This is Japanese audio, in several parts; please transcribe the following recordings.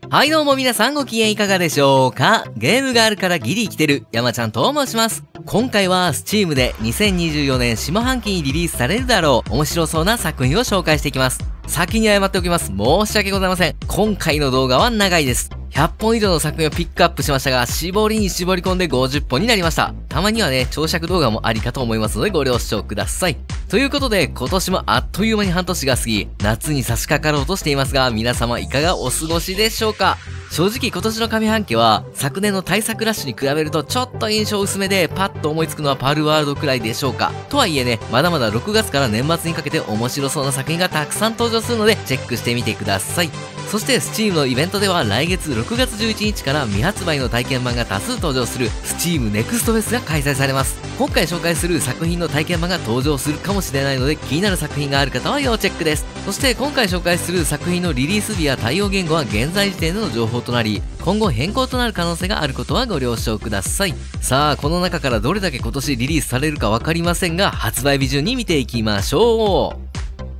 はいどうも皆さんご機嫌いかがでしょうか。ゲームがあるからギリ生きてる山ちゃんと申します。今回は Steam で2024年下半期にリリースされるだろう面白そうな作品を紹介していきます。先に謝っておきます。申し訳ございません。今回の動画は長いです。100本以上の作品をピックアップしましたが、絞りに絞り込んで50本になりました。たまにはね、長尺動画もありかと思いますのでご了承ください。ということで、今年もあっという間に半年が過ぎ、夏に差し掛かろうとしていますが、皆様いかがお過ごしでしょうか。正直今年の上半期は、昨年の対策ラッシュに比べるとちょっと印象薄めで、パッと思いつくのはパールワールドくらいでしょうか。とはいえね、まだまだ6月から年末にかけて面白そうな作品がたくさん登場するので、チェックしてみてください。そして Steam のイベントでは来月6月11日から未発売の体験版が多数登場する Steam Next Fest が開催されます。今回紹介する作品の体験版が登場するかもしれないので気になる作品がある方は要チェックです。そして今回紹介する作品のリリース日や対応言語は現在時点での情報となり、今後変更となる可能性があることはご了承ください。さあ、この中からどれだけ今年リリースされるかわかりませんが、発売日順に見ていきましょう。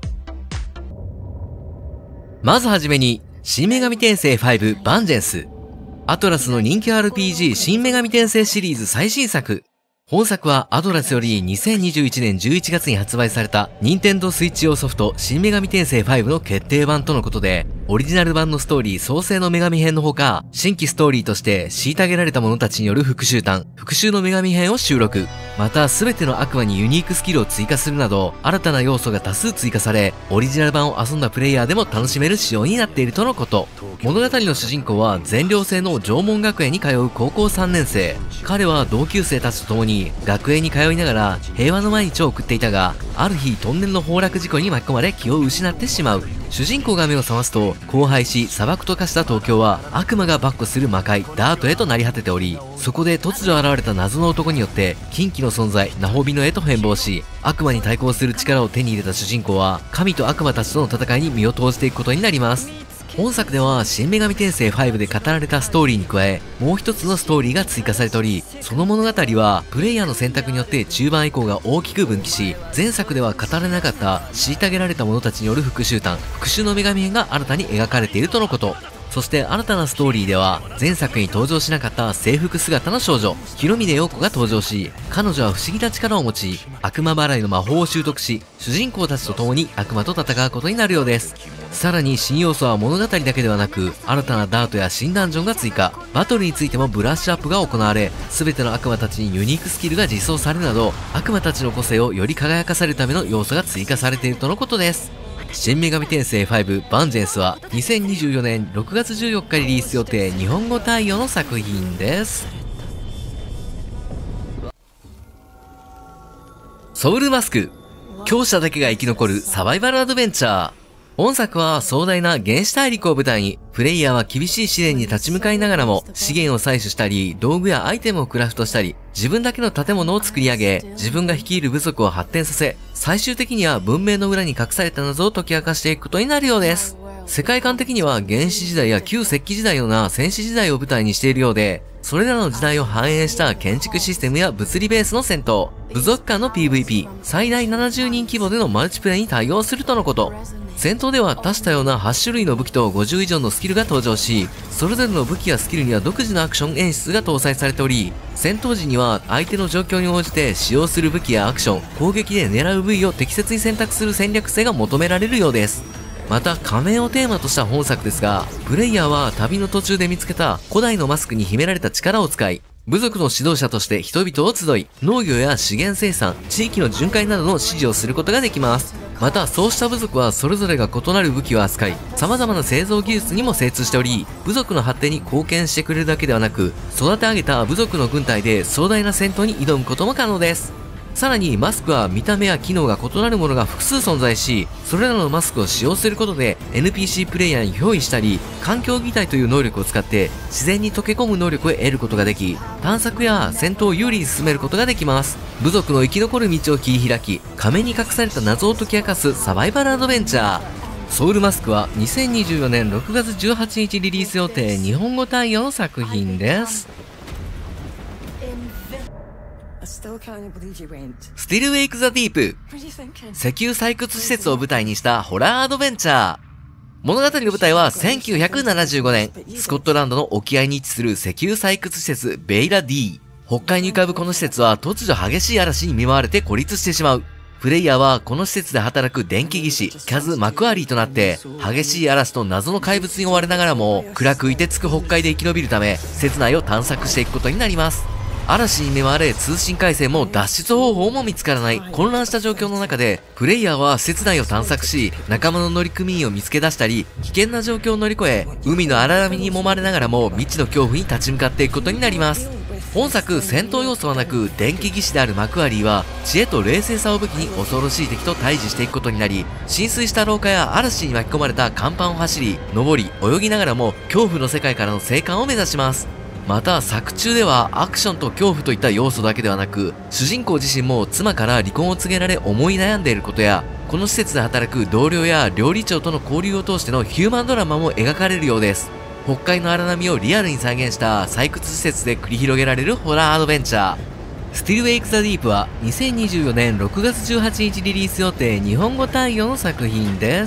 まずはじめに、新女神転生5バンジェンス。アトラスの人気 RPG 新女神転生シリーズ最新作。本作はアトラスより2021年11月に発売された任天堂スイッチ用ソフト新女神転生5の決定版とのことで、オリジナル版のストーリー創世の女神編のほか、新規ストーリーとして虐げられた者たちによる復讐譚、復讐の女神編を収録。また全ての悪魔にユニークスキルを追加するなど、新たな要素が多数追加され、オリジナル版を遊んだプレイヤーでも楽しめる仕様になっているとのこと。物語の主人公は全寮制の縄文学園に通う高校3年生。彼は同級生たちと共に学園に通いながら平和の毎日を送っていたが、ある日トンネルの崩落事故に巻き込まれ気を失ってしまう。主人公が目を覚ますと、荒廃し砂漠と化した東京は悪魔が跋扈する魔界ダートへとなり果てており、そこで突如現れた謎の男によって禁忌の存在ナホビノへと変貌し、悪魔に対抗する力を手に入れた主人公は神と悪魔たちとの戦いに身を投じていくことになります。本作では新女神転生5で語られたストーリーに加え、もう一つのストーリーが追加されており、その物語はプレイヤーの選択によって中盤以降が大きく分岐し、前作では語られなかった虐げられた者たちによる復讐譚、復讐の女神編が新たに描かれているとのこと。そして新たなストーリーでは、前作に登場しなかった制服姿の少女、広峰陽子が登場し、彼女は不思議な力を持ち、悪魔払いの魔法を習得し、主人公たちと共に悪魔と戦うことになるようです。さらに新要素は物語だけではなく、新たなダートや新ダンジョンが追加、バトルについてもブラッシュアップが行われ、全ての悪魔たちにユニークスキルが実装されるなど、悪魔たちの個性をより輝かせるための要素が追加されているとのことです。新女神転生5バンジェンスは2024年6月14日リリース予定日本語対応の作品です。ソウルマスク。強者だけが生き残るサバイバルアドベンチャー。本作は壮大な原始大陸を舞台に、プレイヤーは厳しい試練に立ち向かいながらも、資源を採取したり、道具やアイテムをクラフトしたり、自分だけの建物を作り上げ、自分が率いる部族を発展させ、最終的には文明の裏に隠された謎を解き明かしていくことになるようです。世界観的には原始時代や旧石器時代のような戦士時代を舞台にしているようで、それらの時代を反映した建築システムや物理ベースの戦闘、部族間の PVP、最大70人規模でのマルチプレイに対応するとのこと。戦闘では多種多様な8種類の武器と50以上のスキルが登場し、それぞれの武器やスキルには独自のアクション演出が搭載されており、戦闘時には相手の状況に応じて使用する武器やアクション、攻撃で狙う部位を適切に選択する戦略性が求められるようです。また仮面をテーマとした本作ですが、プレイヤーは旅の途中で見つけた古代のマスクに秘められた力を使い、部族の指導者として人々を集い、農業や資源生産、地域の巡回などの指示をすることができます。またそうした部族はそれぞれが異なる武器を扱い、様々な製造技術にも精通しており、部族の発展に貢献してくれるだけではなく、育て上げた部族の軍隊で壮大な戦闘に挑むことも可能です。さらにマスクは見た目や機能が異なるものが複数存在し、それらのマスクを使用することで NPC プレイヤーに憑依したり、環境擬態という能力を使って自然に溶け込む能力を得ることができ、探索や戦闘を有利に進めることができます。部族の生き残る道を切り開き、仮面に隠された謎を解き明かすサバイバルアドベンチャー。ソウルマスクは2024年6月18日リリース予定日本語対応の作品です。スティルウェイク・ザ・ディープ。石油採掘施設を舞台にしたホラーアドベンチャー。 物語の舞台は1975年、スコットランドの沖合に位置する石油採掘施設ベイラ D。北海に浮かぶこの施設は突如激しい嵐に見舞われて孤立してしまう。プレイヤーはこの施設で働く電気技師、キャズ・マクアリーとなって、激しい嵐と謎の怪物に追われながらも、暗く凍てつく北海で生き延びるため、施設内を探索していくことになります。嵐に見舞われ通信回線も脱出方法も見つからない混乱した状況の中で、プレイヤーは施設内を探索し、仲間の乗組員を見つけ出したり、危険な状況を乗り越え、海の荒波に揉まれながらも未知の恐怖に立ち向かっていくことになります。本作戦闘要素はなく、電気技師であるマクアリーは知恵と冷静さを武器に恐ろしい敵と対峙していくことになり、浸水した廊下や嵐に巻き込まれた甲板を走り、登り、泳ぎながらも恐怖の世界からの生還を目指します。また作中ではアクションと恐怖といった要素だけではなく、主人公自身も妻から離婚を告げられ思い悩んでいることや、この施設で働く同僚や料理長との交流を通してのヒューマンドラマも描かれるようです。北海の荒波をリアルに再現した採掘施設で繰り広げられるホラーアドベンチャー。Still Wake the Deep は2024年6月18日リリース予定日本語対応の作品です。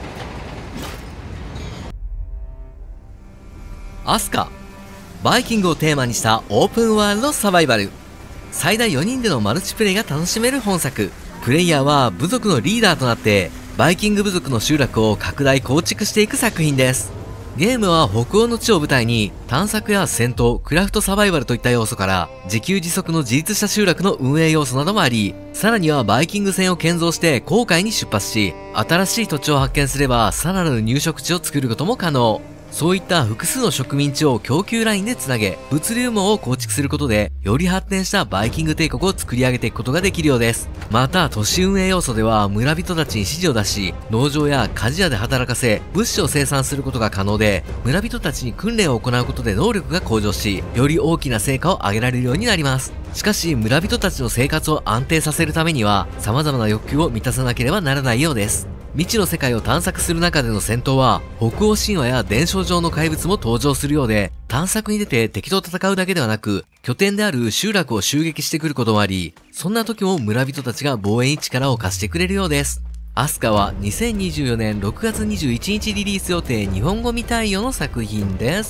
アスカ。バイキングをテーマにしたオープンワールドサバイバル。最大4人でのマルチプレイが楽しめる本作。プレイヤーは部族のリーダーとなって、バイキング部族の集落を拡大構築していく作品です。ゲームは北欧の地を舞台に、探索や戦闘、クラフトサバイバルといった要素から、自給自足の自立した集落の運営要素などもあり、さらにはバイキング船を建造して航海に出発し、新しい土地を発見すれば、さらなる入植地を作ることも可能。そういった複数の植民地を供給ラインでつなげ、物流網を構築することで、より発展したバイキング帝国を作り上げていくことができるようです。また、都市運営要素では、村人たちに指示を出し、農場や鍛冶屋で働かせ、物資を生産することが可能で、村人たちに訓練を行うことで能力が向上し、より大きな成果を上げられるようになります。しかし、村人たちの生活を安定させるためには、様々な欲求を満たさなければならないようです。未知の世界を探索する中での戦闘は、北欧神話や伝承上の怪物も登場するようで、探索に出て敵と戦うだけではなく、拠点である集落を襲撃してくることもあり、そんな時も村人たちが防衛に力を貸してくれるようです。アスカは2024年6月21日リリース予定日本語未対応の作品です。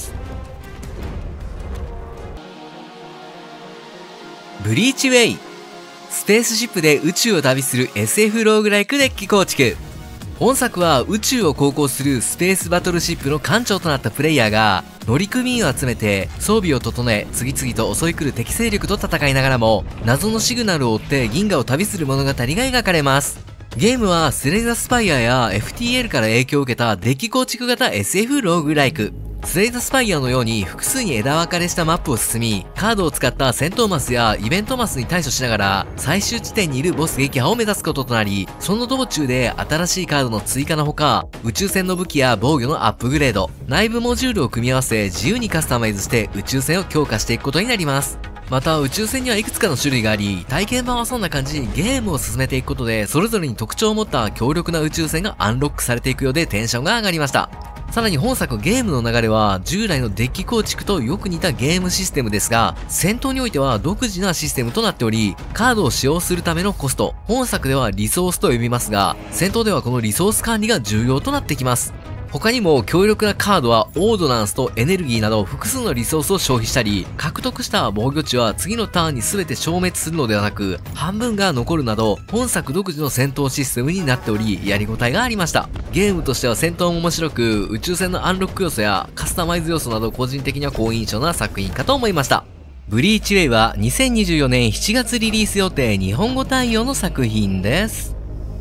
ブリーチウェイ。スペースシップで宇宙を旅する SF ローグライクデッキ構築。本作は宇宙を航行するスペースバトルシップの艦長となったプレイヤーが乗組員を集めて装備を整え次々と襲い来る敵勢力と戦いながらも謎のシグナルを追って銀河を旅する物語が描かれます。ゲームはスレイザスパイアや FTL から影響を受けたデッキ構築型 SF ローグライク。スレイザスパイアのように複数に枝分かれしたマップを進み、カードを使った戦闘マスやイベントマスに対処しながら、最終地点にいるボス撃破を目指すこととなり、その道中で新しいカードの追加のほか、宇宙船の武器や防御のアップグレード、内部モジュールを組み合わせ自由にカスタマイズして宇宙船を強化していくことになります。また宇宙船にはいくつかの種類があり、体験版はそんな感じにゲームを進めていくことで、それぞれに特徴を持った強力な宇宙船がアンロックされていくようでテンションが上がりました。さらに本作ゲームの流れは従来のデッキ構築とよく似たゲームシステムですが、戦闘においては独自なシステムとなっており、カードを使用するためのコスト、本作ではリソースと呼びますが、戦闘ではこのリソース管理が重要となってきます。他にも強力なカードはオードナンスとエネルギーなど複数のリソースを消費したり、獲得した防御値は次のターンに全て消滅するのではなく、半分が残るなど、本作独自の戦闘システムになっており、やりごたえがありました。ゲームとしては戦闘も面白く、宇宙船のアンロック要素やカスタマイズ要素など個人的には好印象な作品かと思いました。ブリーチウェイは2024年7月リリース予定日本語対応の作品です。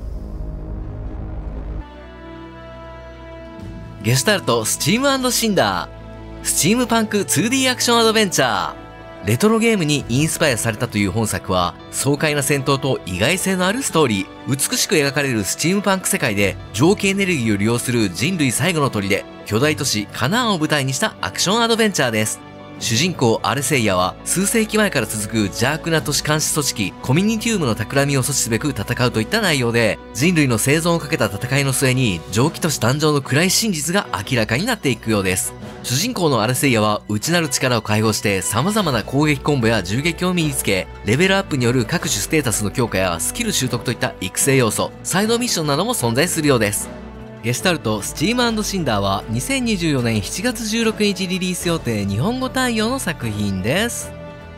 ゲシュタルト・スチーム&シンダー。スチームパンク 2D アクションアドベンチャー。レトロゲームにインスパイアされたという本作は、爽快な戦闘と意外性のあるストーリー、美しく描かれるスチームパンク世界で、蒸気エネルギーを利用する人類最後の砦、巨大都市カナーンを舞台にしたアクションアドベンチャーです。主人公アレセイヤは数世紀前から続く邪悪な都市監視組織コミュニティウムの企みを阻止すべく戦うといった内容で、人類の生存をかけた戦いの末に蒸気都市誕生の暗い真実が明らかになっていくようです。主人公のアレセイヤは内なる力を解放して様々な攻撃コンボや銃撃を身につけ、レベルアップによる各種ステータスの強化やスキル習得といった育成要素、サイドミッションなども存在するようです。 ゲシュタルト・スチーム&シンダーは2024年7月16日リリース予定日本語対応の作品です。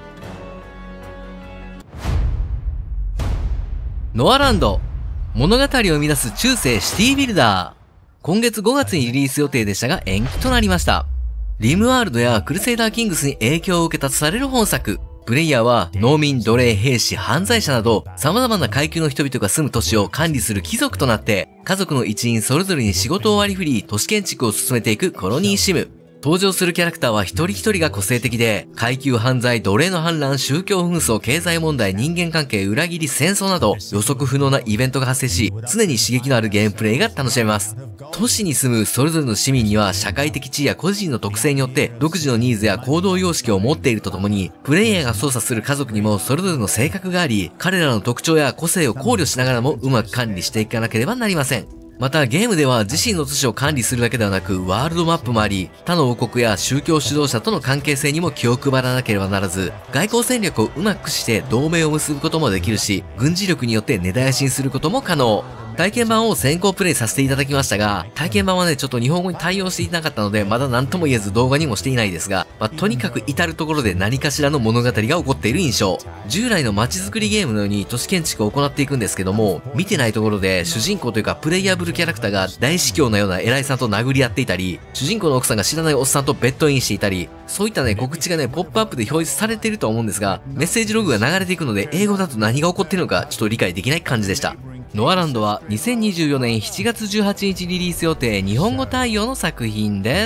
ノアランド、物語を生み出す中世シティビルダー。今月5月にリリース予定でしたが延期となりました。リムワールドやクルセイダーキングスに影響を受けたとされる本作。プレイヤーは農民、奴隷、兵士、犯罪者など様々な階級の人々が住む都市を管理する貴族となって家族の一員それぞれに仕事を割り振り都市建築を進めていくコロニーシム。登場するキャラクターは一人一人が個性的で、階級犯罪、奴隷の反乱、宗教紛争、経済問題、人間関係、裏切り、戦争など予測不能なイベントが発生し、常に刺激のあるゲームプレイが楽しめます。都市に住むそれぞれの市民には社会的地位や個人の特性によって独自のニーズや行動様式を持っているとともに、プレイヤーが操作する家族にもそれぞれの性格があり、彼らの特徴や個性を考慮しながらもうまく管理していかなければなりません。またゲームでは自身の都市を管理するだけではなくワールドマップもあり、他の王国や宗教指導者との関係性にも気を配らなければならず、外交戦略をうまく駆使して同盟を結ぶこともできるし、軍事力によって根絶やしにすることも可能。体験版を先行プレイさせていただきましたが、体験版はね、ちょっと日本語に対応していなかったので、まだ何とも言えず動画にもしていないですが、とにかく至るところで何かしらの物語が起こっている印象。従来の街づくりゲームのように都市建築を行っていくんですけども、見てないところで主人公というかプレイヤブルキャラクターが大司教のような偉いさんと殴り合っていたり、主人公の奥さんが知らないおっさんとベッドインしていたり、そういったね、告知がね、ポップアップで表示されていると思うんですが、メッセージログが流れていくので、英語だと何が起こっているのかちょっと理解できない感じでした。ノアランドは2024年7月18日リリース予定日本語対応の作品です。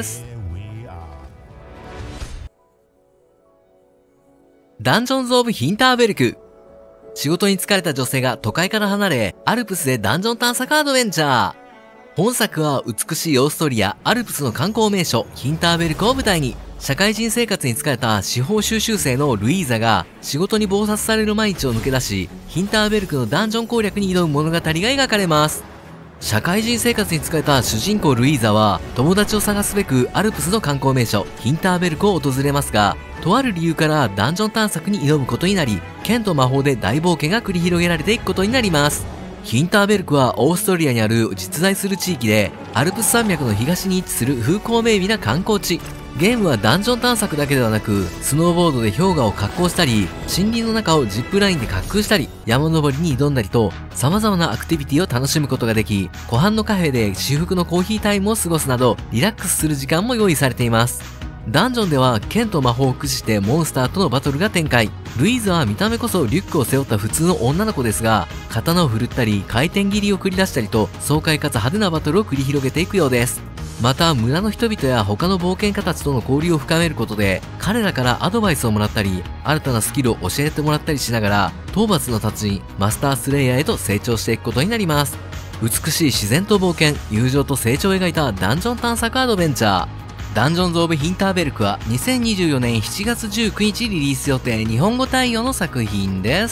ダンジョンズ・オブ・ヒンターベルク。仕事に疲れた女性が都会から離れ、アルプスでダンジョン探索アドベンチャー。本作は美しいオーストリア、アルプスの観光名所、ヒンターベルクを舞台に、社会人生活に疲れた司法修習生のルイーザが仕事に忙殺される毎日を抜け出し、ヒンターベルクのダンジョン攻略に挑む物語が描かれます。社会人生活に疲れた主人公ルイーザは友達を探すべくアルプスの観光名所ヒンターベルクを訪れますが、とある理由からダンジョン探索に挑むことになり、剣と魔法で大冒険が繰り広げられていくことになります。ヒンターベルクはオーストリアにある実在する地域で、アルプス山脈の東に位置する風光明媚な観光地。ゲームはダンジョン探索だけではなく、スノーボードで氷河を滑降したり、森林の中をジップラインで滑空したり、山登りに挑んだりと、様々なアクティビティを楽しむことができ、湖畔のカフェで至福のコーヒータイムを過ごすなど、リラックスする時間も用意されています。ダンジョンでは剣と魔法を駆使してモンスターとのバトルが展開。ルイーズは見た目こそリュックを背負った普通の女の子ですが、刀を振るったり回転斬りを繰り出したりと爽快かつ派手なバトルを繰り広げていくようです。また村の人々や他の冒険家たちとの交流を深めることで、彼らからアドバイスをもらったり新たなスキルを教えてもらったりしながら、討伐の達人マスタースレイヤーへと成長していくことになります。美しい自然と冒険、友情と成長を描いたダンジョン探索アドベンチャー。ダンジョンズ・オブ・ヒンターベルクは2024年7月19日リリース予定日本語対応の作品です。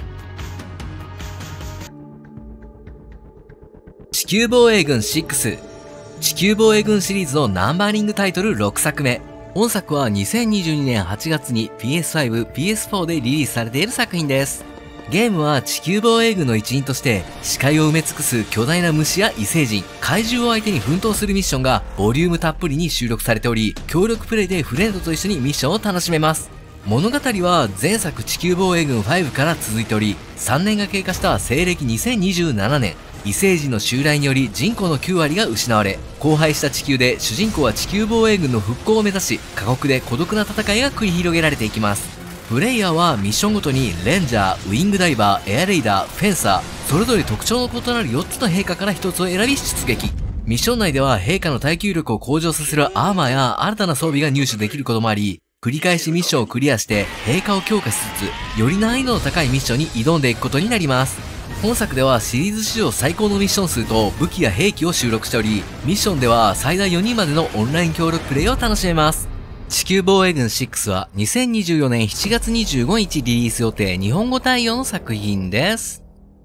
地球防衛軍6。地球防衛軍シリーズのナンバーリングタイトル6作目。本作は2022年8月に PS5、PS4 でリリースされている作品です。ゲームは地球防衛軍の一員として視界を埋め尽くす巨大な虫や異星人、怪獣を相手に奮闘するミッションがボリュームたっぷりに収録されており、協力プレイでフレンドと一緒にミッションを楽しめます。物語は前作地球防衛軍5から続いており、3年が経過した西暦2027年、異星人の襲来により人口の9割が失われ、荒廃した地球で主人公は地球防衛軍の復興を目指し、過酷で孤独な戦いが繰り広げられていきます。プレイヤーはミッションごとにレンジャー、ウィングダイバー、エアレイダー、フェンサー、それぞれ特徴の異なる4つの兵科から1つを選び出撃。ミッション内では兵科の耐久力を向上させるアーマーや新たな装備が入手できることもあり、繰り返しミッションをクリアして兵科を強化しつつ、より難易度の高いミッションに挑んでいくことになります。本作ではシリーズ史上最高のミッション数と武器や兵器を収録しており、ミッションでは最大4人までのオンライン協力プレイを楽しめます。地球防衛軍6は2024年7月25日リリース予定日本語対応の作品です。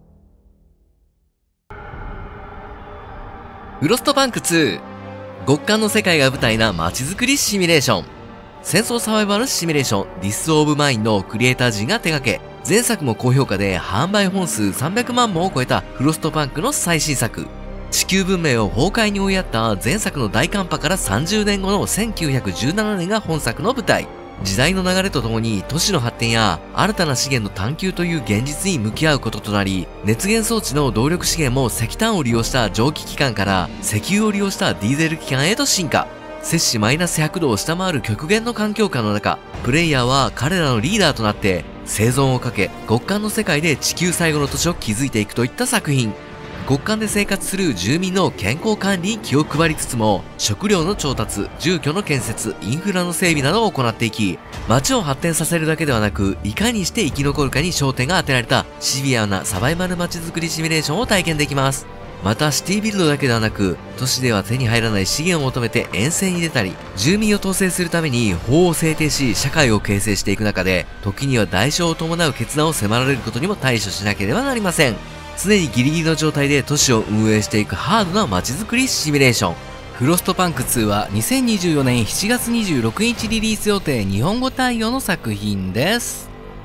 フロストパンク2。極寒の世界が舞台な街づくりシミュレーション。戦争サバイバルシミュレーションディス・オブ・マインのクリエイター陣が手掛け、前作も高評価で販売本数300万本を超えたフロストパンクの最新作。 地球文明を崩壊に追いやった前作の大寒波から30年後の1917年が本作の舞台。時代の流れとともに都市の発展や新たな資源の探求という現実に向き合うこととなり、熱源装置の動力資源も石炭を利用した蒸気機関から石油を利用したディーゼル機関へと進化。摂氏マイナス100度を下回る極限の環境下の中、プレイヤーは彼らのリーダーとなって生存をかけ、極寒の世界で地球最後の都市を築いていくといった作品。極寒で生活する住民の健康管理に気を配りつつも、食料の調達、住居の建設、インフラの整備などを行っていき、街を発展させるだけではなく、いかにして生き残るかに焦点が当てられたシビアなサバイバル街づくりシミュレーションを体験できます。またシティビルドだけではなく、都市では手に入らない資源を求めて遠征に出たり、住民を統制するために法を制定し社会を形成していく中で、時には代償を伴う決断を迫られることにも対処しなければなりません。常にギリギリの状態で都市を運営していくハードな街づくりシミュレーション。フロストパンク2は2024年7月26日リリース予定、日本語対応の作品です。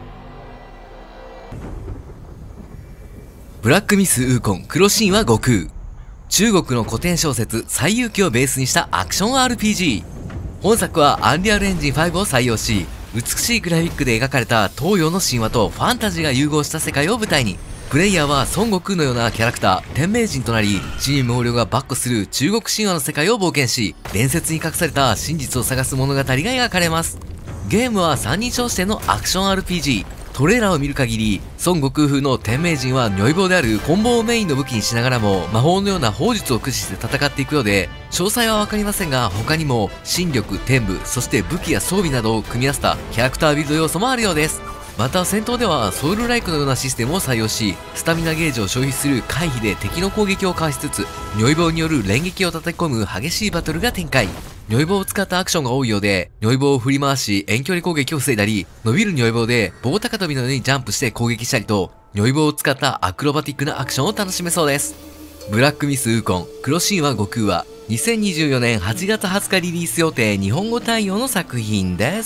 ブラックミス・ウーコン黒神話悟空。中国の古典小説西遊記をベースにしたアクション RPG。本作はアンリアルエンジン5を採用し、美しいグラフィックで描かれた東洋の神話とファンタジーが融合した世界を舞台に、プレイヤーは孫悟空のようなキャラクター、天命人となり、地位猛量が跋扈する中国神話の世界を冒険し、伝説に隠された真実を探す物語が描かれます。ゲームは三人称視点のアクション RPG。トレーラーを見る限り、孫悟空風の天命人は如意棒であるコンボをメインの武器にしながらも、魔法のような砲術を駆使して戦っていくようで、詳細はわかりませんが、他にも、神力、天武、そして武器や装備などを組み合わせたキャラクタービルド要素もあるようです。また戦闘ではソウルライクのようなシステムを採用し、スタミナゲージを消費する回避で敵の攻撃をかわしつつ、如意棒による連撃を叩き込む激しいバトルが展開。如意棒を使ったアクションが多いようで、如意棒を振り回し遠距離攻撃を防いだり、伸びる如意棒で棒高跳びのようにジャンプして攻撃したりと、如意棒を使ったアクロバティックなアクションを楽しめそうです。ブラックミス・ウーコン黒神話悟空は2024年8月20日リリース予定、日本語対応の作品です。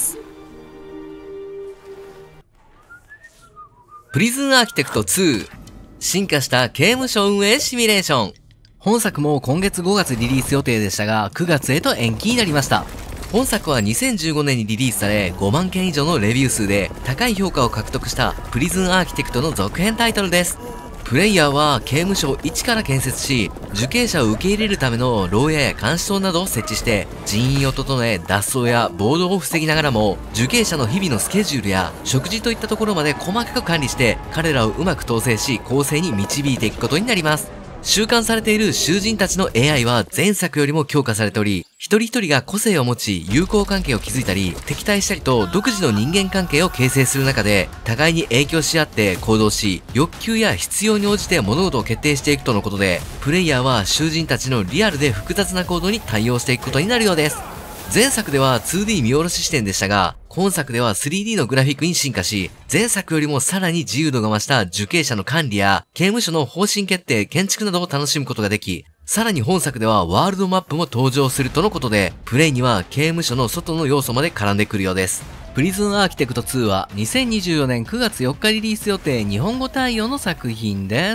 プリズンアーキテクト2。進化した刑務所運営シミュレーション。本作も今月5月リリース予定でしたが、9月へと延期になりました。本作は2015年にリリースされ、5万件以上のレビュー数で高い評価を獲得したプリズンアーキテクトの続編タイトルです。プレイヤーは刑務所を一から建設し、受刑者を受け入れるための牢屋や監視塔などを設置して人員を整え、脱走や暴動を防ぎながらも、受刑者の日々のスケジュールや食事といったところまで細かく管理して彼らをうまく統制し、公正に導いていくことになります。収監されている囚人たちの AI は前作よりも強化されており、一人一人が個性を持ち友好関係を築いたり敵対したりと独自の人間関係を形成する中で、互いに影響し合って行動し、欲求や必要に応じて物事を決定していくとのことで、プレイヤーは囚人たちのリアルで複雑な行動に対応していくことになるようです。前作では 2D 見下ろし視点でしたが、今作では 3D のグラフィックに進化し、前作よりもさらに自由度が増した受刑者の管理や刑務所の方針決定、建築などを楽しむことができ、さらに本作ではワールドマップも登場するとのことで、プレイには刑務所の外の要素まで絡んでくるようです。プリズンアーキテクト2は2024年9月4日リリース予定、日本語対応の作品です。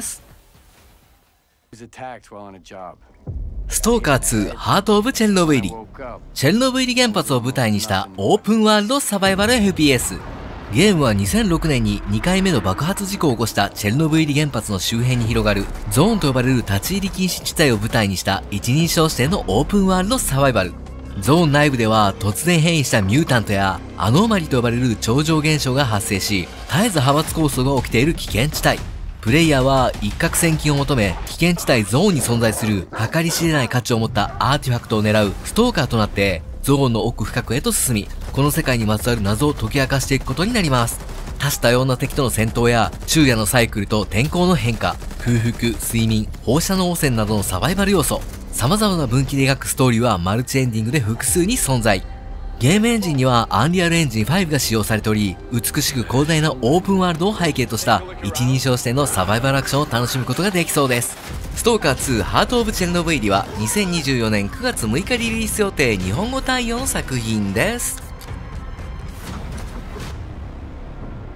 ストーカー2ハート・オブ・チェルノブイリ。チェルノブイリ原発を舞台にしたオープンワールドサバイバル FPS。ゲームは2006年に2回目の爆発事故を起こしたチェルノブイリ原発の周辺に広がるゾーンと呼ばれる立ち入り禁止地帯を舞台にした一人称視点のオープンワールドサバイバル。ゾーン内部では突然変異したミュータントやアノーマリと呼ばれる超常現象が発生し、絶えず派閥抗争が起きている危険地帯。プレイヤーは一攫千金を求め、危険地帯ゾーンに存在する計り知れない価値を持ったアーティファクトを狙うストーカーとなって、ゾーンの奥深くへと進み、この世界にまつわる謎を解き明かしていくことになります。多種多様な敵との戦闘や、昼夜のサイクルと天候の変化、空腹、睡眠、放射能汚染などのサバイバル要素、様々な分岐で描くストーリーはマルチエンディングで複数に存在。ゲームエンジンにはアンリアルエンジン5が使用されており、美しく広大なオープンワールドを背景とした一人称視点のサバイバルアクションを楽しむことができそうです。ストーカー2ハート・オブ・チェルノブイリは2024年9月6日リリース予定、日本語対応の作品です。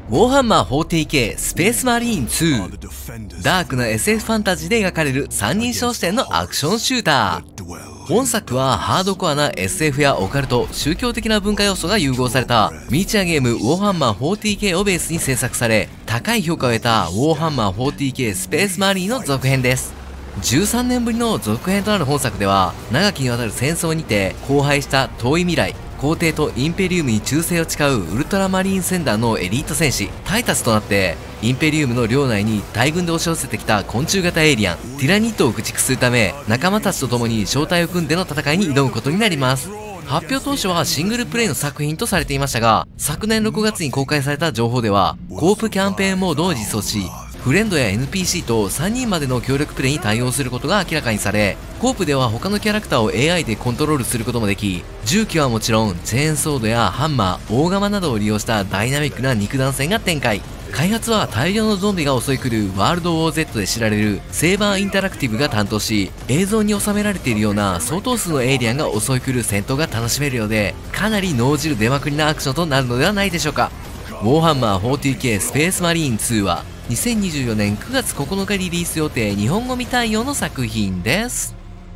ウォーハンマー 40K スペースマリーン2。ダークな SF ファンタジーで描かれる三人称視点のアクションシューター。本作はハードコアな SF やオカルト、宗教的な文化要素が融合されたミニチュアゲームウォーハンマー 40K をベースに制作され、高い評価を得たウォーハンマー 40K スペースマリーンの続編です。13年ぶりの続編となる本作では、長きにわたる戦争にて荒廃した遠い未来、皇帝とインペリウムに忠誠を誓うウルトラマリーン船団のエリート戦士タイタスとなって、インペリウムの領内に大軍で押し寄せてきた昆虫型エイリアンティラニットを駆逐するため、仲間たちと共に小隊を組んでの戦いに挑むことになります。発表当初はシングルプレイの作品とされていましたが、昨年6月に公開された情報ではコープキャンペーンモードを実装し、フレンドや NPC と3人までの協力プレイに対応することが明らかにされ、コープでは他のキャラクターを AI でコントロールすることもでき、銃器はもちろんチェーンソードやハンマー、大釜などを利用したダイナミックな肉弾戦が展開。開発は大量のゾンビが襲い来るワールドウォー Z で知られるセーバーインタラクティブが担当し、映像に収められているような相当数のエイリアンが襲い来る戦闘が楽しめるようで、かなり脳汁出まくりなアクションとなるのではないでしょうか。ウォーハンマー 40K スペースマリーン2は2024年9月9日リリース予定日本語未対応の作品です。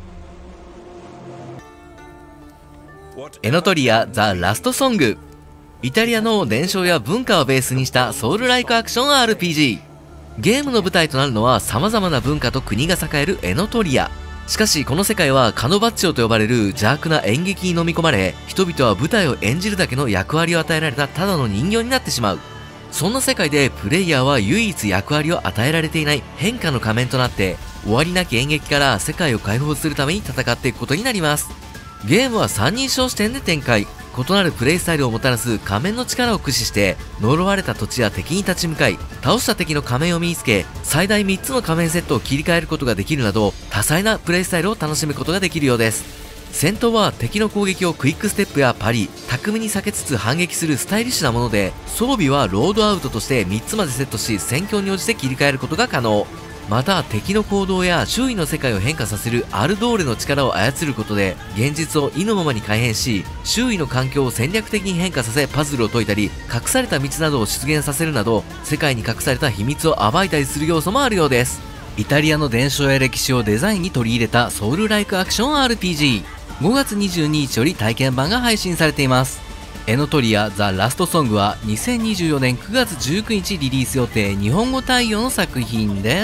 エノトリア・ザ・ラストソング。イタリアの伝承や文化をベースにしたソウルライクアクション RPG。ゲームの舞台となるのは様々な文化と国が栄えるエノトリア。しかしこの世界はカノバッチョと呼ばれる邪悪な演劇に飲み込まれ、人々は舞台を演じるだけの役割を与えられたただの人形になってしまう。そんな世界でプレイヤーは唯一役割を与えられていない変化の仮面となって、終わりなき演劇から世界を解放するために戦っていくことになります。ゲームは三人称視点で展開。異なるプレイスタイルをもたらす仮面の力を駆使して、呪われた土地や敵に立ち向かい、倒した敵の仮面を身につけ、最大3つの仮面セットを切り替えることができるなど、多彩なプレイスタイルを楽しむことができるようです。戦闘は敵の攻撃をクイックステップやパリ、巧みに避けつつ反撃するスタイリッシュなもので、装備はロードアウトとして3つまでセットし、戦況に応じて切り替えることが可能。また敵の行動や周囲の世界を変化させるアルドーレの力を操ることで現実を意のままに改変し、周囲の環境を戦略的に変化させパズルを解いたり、隠された道などを出現させるなど、世界に隠された秘密を暴いたりする要素もあるようです。イタリアの伝承や歴史をデザインに取り入れたソウルライクアクション RPG。 5月22日より体験版が配信されています。エノトリア・ザ・ラストソングは2024年9月19日リリース予定日本語対応の作品です。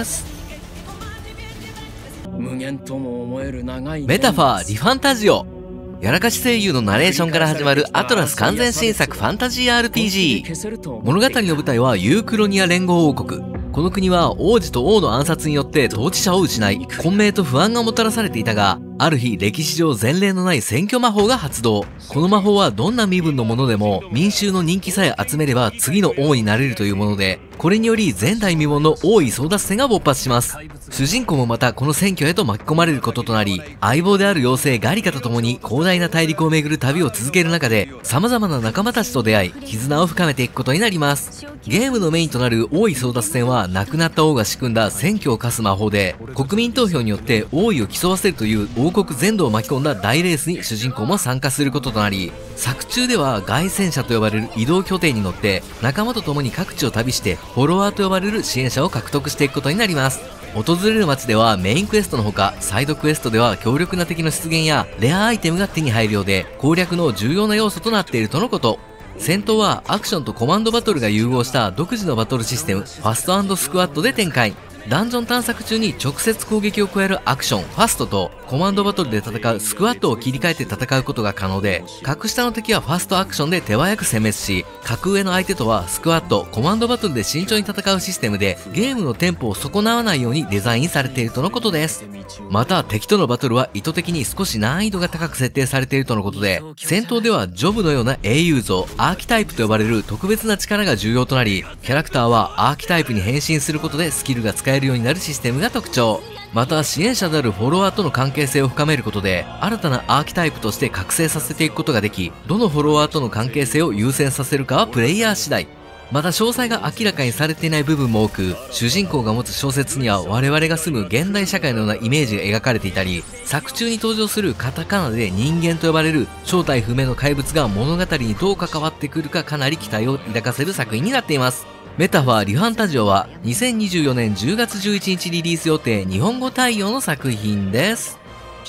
メタファー・リファンタジオ。やらかし声優のナレーションから始まるアトラス完全新作ファンタジー RPG。 物語の舞台はユークロニア連合王国。この国は王子と王の暗殺によって統治者を失い、混迷と不安がもたらされていたが、ある日歴史上前例のない選挙魔法が発動。この魔法はどんな身分のものでも民衆の人気さえ集めれば次の王になれるというもので、これにより前代未聞の王位争奪戦が勃発します。主人公もまたこの選挙へと巻き込まれることとなり、相棒である妖精ガリカと共に広大な大陸を巡る旅を続ける中で、様々な仲間たちと出会い絆を深めていくことになります。ゲームのメインとなる王位争奪戦は亡くなった王が仕組んだ選挙を課す魔法で、国民投票によって王位を競わせるという王国全土を巻き込んだ大レースに主人公も参加することとなり、作中では凱旋者と呼ばれる移動拠点に乗って仲間と共に各地を旅してフォロワーと呼ばれる支援者を獲得していくことになります。訪れる街ではメインクエストのほか、サイドクエストでは強力な敵の出現やレアアイテムが手に入るようで、攻略の重要な要素となっているとのこと。戦闘はアクションとコマンドバトルが融合した独自のバトルシステム、ファスト&スクワットで展開。ダンジョン探索中に直接攻撃を加えるアクション、ファストとコマンドバトルで戦うスクワットを切り替えて戦うことが可能で、格下の敵はファストアクションで手早く殲滅し、格上の相手とはスクワット、コマンドバトルで慎重に戦うシステムで、ゲームのテンポを損なわないようにデザインされているとのことです。また敵とのバトルは意図的に少し難易度が高く設定されているとのことで、戦闘ではジョブのような英雄像、アーキタイプと呼ばれる特別な力が重要となり、キャラクターはアーキタイプに変身することでスキルが使えるようになるシステムが特徴。また支援者であるフォロワーとの関係性を深めることで、新たなアーキタイプとして覚醒させていくことができ、どのフォロワーとの関係性を優先させるかはプレイヤー次第。また詳細が明らかにされていない部分も多く、主人公が持つ小説には我々が住む現代社会のようなイメージが描かれていたり、作中に登場するカタカナで人間と呼ばれる正体不明の怪物が物語にどう関わってくるかかなり期待を抱かせる作品になっています。 メタファー・リファンタジオは2024年10月11日リリース予定日本語対応の作品です。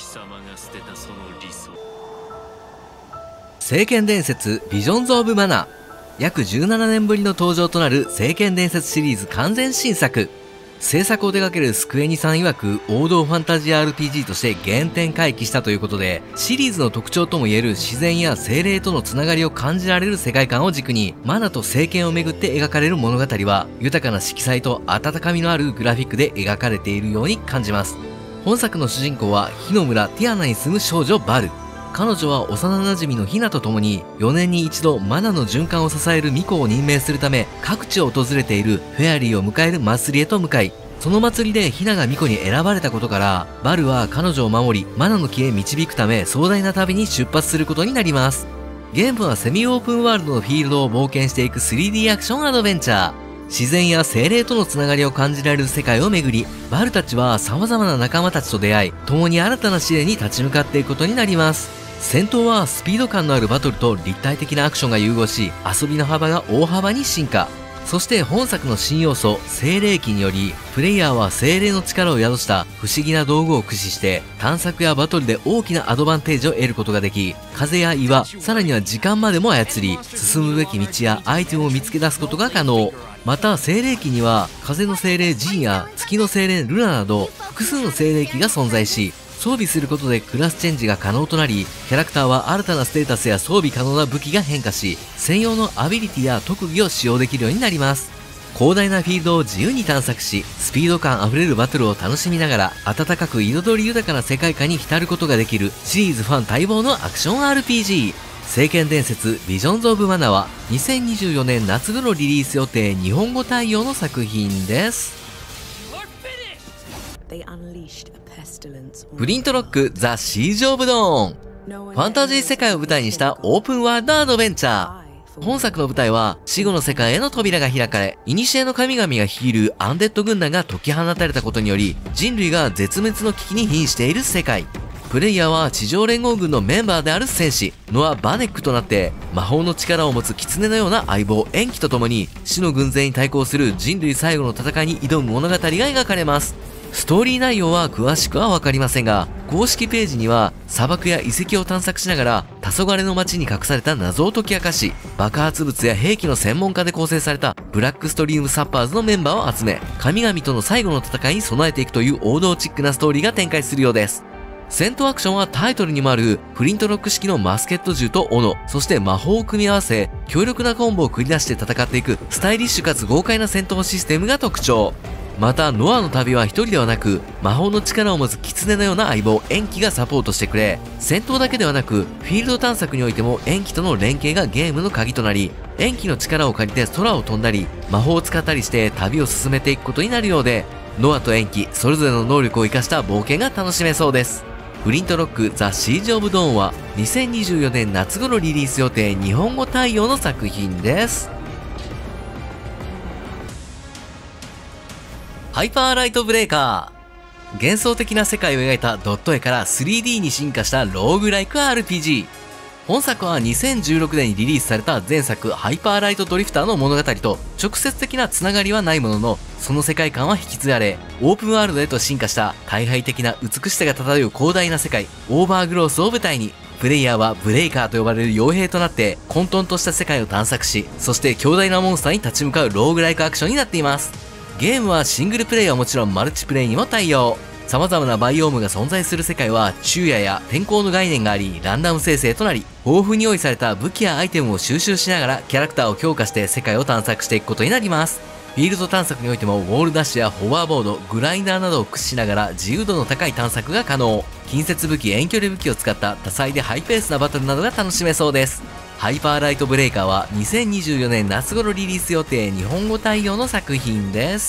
聖剣伝説ビジョンズ・オブ・マナー。約17年ぶりの登場となる聖剣伝説シリーズ完全新作。制作を手掛けるスクエニさん曰く王道ファンタジー RPG として原点回帰したということで、シリーズの特徴ともいえる自然や精霊とのつながりを感じられる世界観を軸に、マナと聖剣をめぐって描かれる物語は豊かな色彩と温かみのあるグラフィックで描かれているように感じます。本作の主人公は火の村ティアナに住む少女バル。彼女は幼馴染のヒナと共に4年に一度マナの循環を支える巫女を任命するため各地を訪れているフェアリーを迎える祭りへと向かい、その祭りでヒナが巫女に選ばれたことからバルは彼女を守りマナの木へ導くため壮大な旅に出発することになります。ゲームはセミオープンワールドのフィールドを冒険していく 3D アクションアドベンチャー。自然や精霊とのつながりを感じられる世界を巡り、バルたちは様々な仲間たちと出会い、共に新たな試練に立ち向かっていくことになります。戦闘はスピード感のあるバトルと立体的なアクションが融合し、遊びの幅が大幅に進化。そして本作の新要素、精霊機により、プレイヤーは精霊の力を宿した不思議な道具を駆使して、探索やバトルで大きなアドバンテージを得ることができ、風や岩、さらには時間までも操り、進むべき道やアイテムを見つけ出すことが可能。また、精霊機には、風の精霊ジンや月の精霊ルナなど、複数の精霊機が存在し、装備することでクラスチェンジが可能となり、キャラクターは新たなステータスや装備可能な武器が変化し、専用のアビリティや特技を使用できるようになります。広大なフィールドを自由に探索し、スピード感あふれるバトルを楽しみながら、温かく彩り豊かな世界観に浸ることができるシリーズファン待望のアクション RPG。聖剣伝説ビジョンズ・オブ・マナは2024年夏頃リリース予定日本語対応の作品です。プリントロック・ザ・シージ・オブ・ドーン。ファンタジー世界を舞台にしたオープンワールドアドベンチャー。本作の舞台は死後の世界への扉が開かれ、古の神々が率いるアンデッド軍団が解き放たれたことにより、人類が絶滅の危機に瀕している世界。プレイヤーは地上連合軍のメンバーである戦士、ノア・バネックとなって、魔法の力を持つ狐のような相棒、エンキと共に、死の軍勢に対抗する人類最後の戦いに挑む物語が描かれます。ストーリー内容は詳しくはわかりませんが、公式ページには砂漠や遺跡を探索しながら、黄昏の街に隠された謎を解き明かし、爆発物や兵器の専門家で構成されたブラックストリームサッパーズのメンバーを集め、神々との最後の戦いに備えていくという王道チックなストーリーが展開するようです。戦闘アクションはタイトルにもあるプリントロック式のマスケット銃と斧、そして魔法を組み合わせ、強力なコンボを繰り出して戦っていくスタイリッシュかつ豪快な戦闘システムが特徴。また、ノアの旅は一人ではなく、魔法の力を持つ狐のような相棒、エンキがサポートしてくれ、戦闘だけではなく、フィールド探索においてもエンキとの連携がゲームの鍵となり、エンキの力を借りて空を飛んだり、魔法を使ったりして旅を進めていくことになるようで、ノアとエンキ、それぞれの能力を生かした冒険が楽しめそうです。プリントロック・ザ・シージ・オブ・ドーンは、2024年夏頃リリース予定日本語対応の作品です。ハイパーライトブレーカー。幻想的な世界を描いたドット絵から 3D に進化したローグライク RPG。本作は2016年にリリースされた前作ハイパーライトドリフターの物語と直接的なつながりはないものの、その世界観は引き継がれ、オープンワールドへと進化した大敗的な美しさが漂う広大な世界、オーバーグロースを舞台に、プレイヤーはブレイカーと呼ばれる傭兵となって混沌とした世界を探索し、そして強大なモンスターに立ち向かうローグライクアクションになっています。ゲームはシングルプレイはもちろんマルチプレイにも対応。様々なバイオームが存在する世界は昼夜や天候の概念があり、ランダム生成となり、豊富に用意された武器やアイテムを収集しながらキャラクターを強化して世界を探索していくことになります。フィールド探索においてもウォールダッシュやホバーボード、グライダーなどを駆使しながら自由度の高い探索が可能。近接武器、遠距離武器を使った多彩でハイペースなバトルなどが楽しめそうです。ハイパーライトブレーカーは2024年夏頃リリース予定日本語対応の作品です。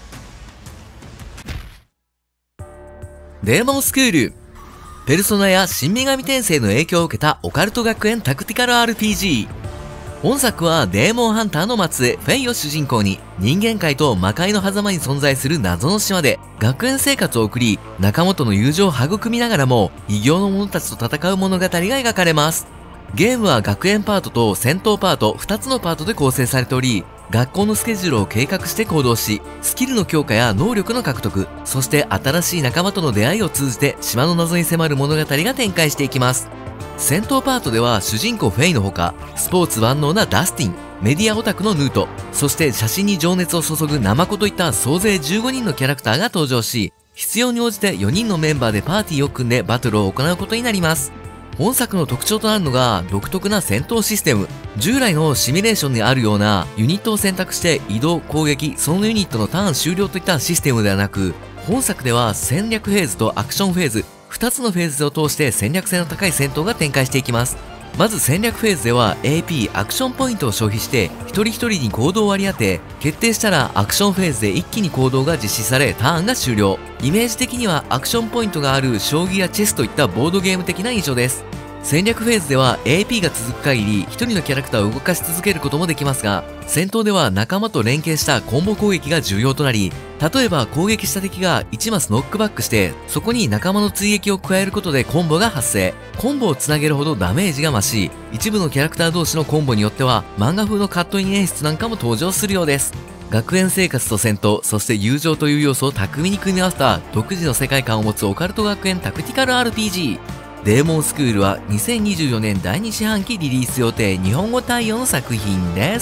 デーモンスクール。ペルソナや新女神転生の影響を受けたオカルト学園タクティカル RPG。本作はデーモンハンターの末裔フェイを主人公に人間界と魔界の狭間に存在する謎の島で学園生活を送り、仲間との友情を育みながらも異形の者たちと戦う物語が描かれます。ゲームは学園パートと戦闘パート2つのパートで構成されており、 学校のスケジュールを計画して行動し、スキルの強化や能力の獲得、そして新しい仲間との出会いを通じて島の謎に迫る物語が展開していきます。戦闘パートでは主人公フェイのほか、スポーツ万能なダスティン、メディアオタクのヌート、そして写真に情熱を注ぐナマコといった総勢15人のキャラクターが登場し、必要に応じて4人のメンバーでパーティーを組んでバトルを行うことになります。本作の特徴となるのが独特な戦闘システム。従来のシミュレーションにあるようなユニットを選択して移動、攻撃、そのユニットのターン終了といったシステムではなく、本作では戦略フェーズとアクションフェーズ、2つのフェーズを通して戦略性の高い戦闘が展開していきます。まず戦略フェーズでは AP アクションポイントを消費して一人一人に行動を割り当て、決定したらアクションフェーズで一気に行動が実施されターンが終了。イメージ的にはアクションポイントがある将棋やチェスといったボードゲーム的な印象です。戦略フェーズでは AP が続く限り一人のキャラクターを動かし続けることもできますが、戦闘では仲間と連携したコンボ攻撃が重要となり、例えば攻撃した敵が1マスノックバックして、そこに仲間の追撃を加えることでコンボが発生。コンボをつなげるほどダメージが増し、一部のキャラクター同士のコンボによっては漫画風のカットイン演出なんかも登場するようです。学園生活と戦闘、そして友情という要素を巧みに組み合わせた独自の世界観を持つオカルト学園タクティカル RPG。デーモンスクールは2024年第2四半期リリース予定日本語対応の作品です。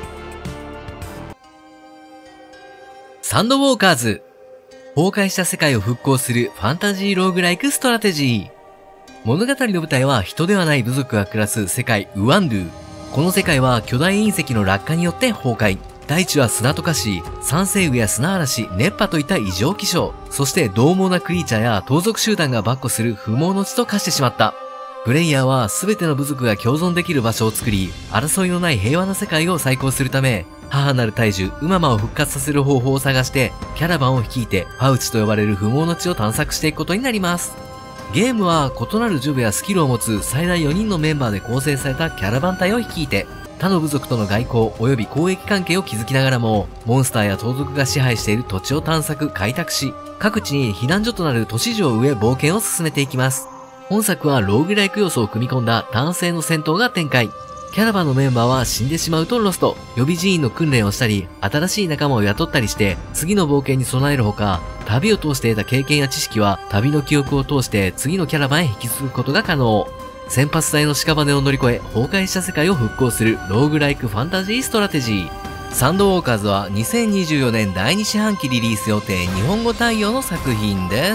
サンドウォーカーズ。崩壊した世界を復興するファンタジーローグライクストラテジー。物語の舞台は人ではない部族が暮らす世界ウワンドゥ。この世界は巨大隕石の落下によって崩壊。大地は砂と化し、酸性雨や砂嵐、熱波といった異常気象、そして獰猛なクリーチャーや盗賊集団が跋扈する不毛の地と化してしまった。プレイヤーは全ての部族が共存できる場所を作り、争いのない平和な世界を再興するため、母なる大樹、ウママを復活させる方法を探して、キャラバンを率いて、パウチと呼ばれる不毛の地を探索していくことになります。ゲームは異なるジョブやスキルを持つ最大4人のメンバーで構成されたキャラバン隊を率いて、他の部族との外交及び交易関係を築きながらも、モンスターや盗賊が支配している土地を探索、開拓し、各地に避難所となる都市城を植え冒険を進めていきます。本作はローグライク要素を組み込んだ単性の戦闘が展開。キャラバンのメンバーは死んでしまうとロスト、予備人員の訓練をしたり、新しい仲間を雇ったりして、次の冒険に備えるほか、旅を通して得た経験や知識は、旅の記憶を通して次のキャラバンへ引き継ぐことが可能。先発隊の屍を乗り越え、崩壊した世界を復興するローグライクファンタジーストラテジー。サンドウォーカーズは2024年第2四半期リリース予定日本語対応の作品です。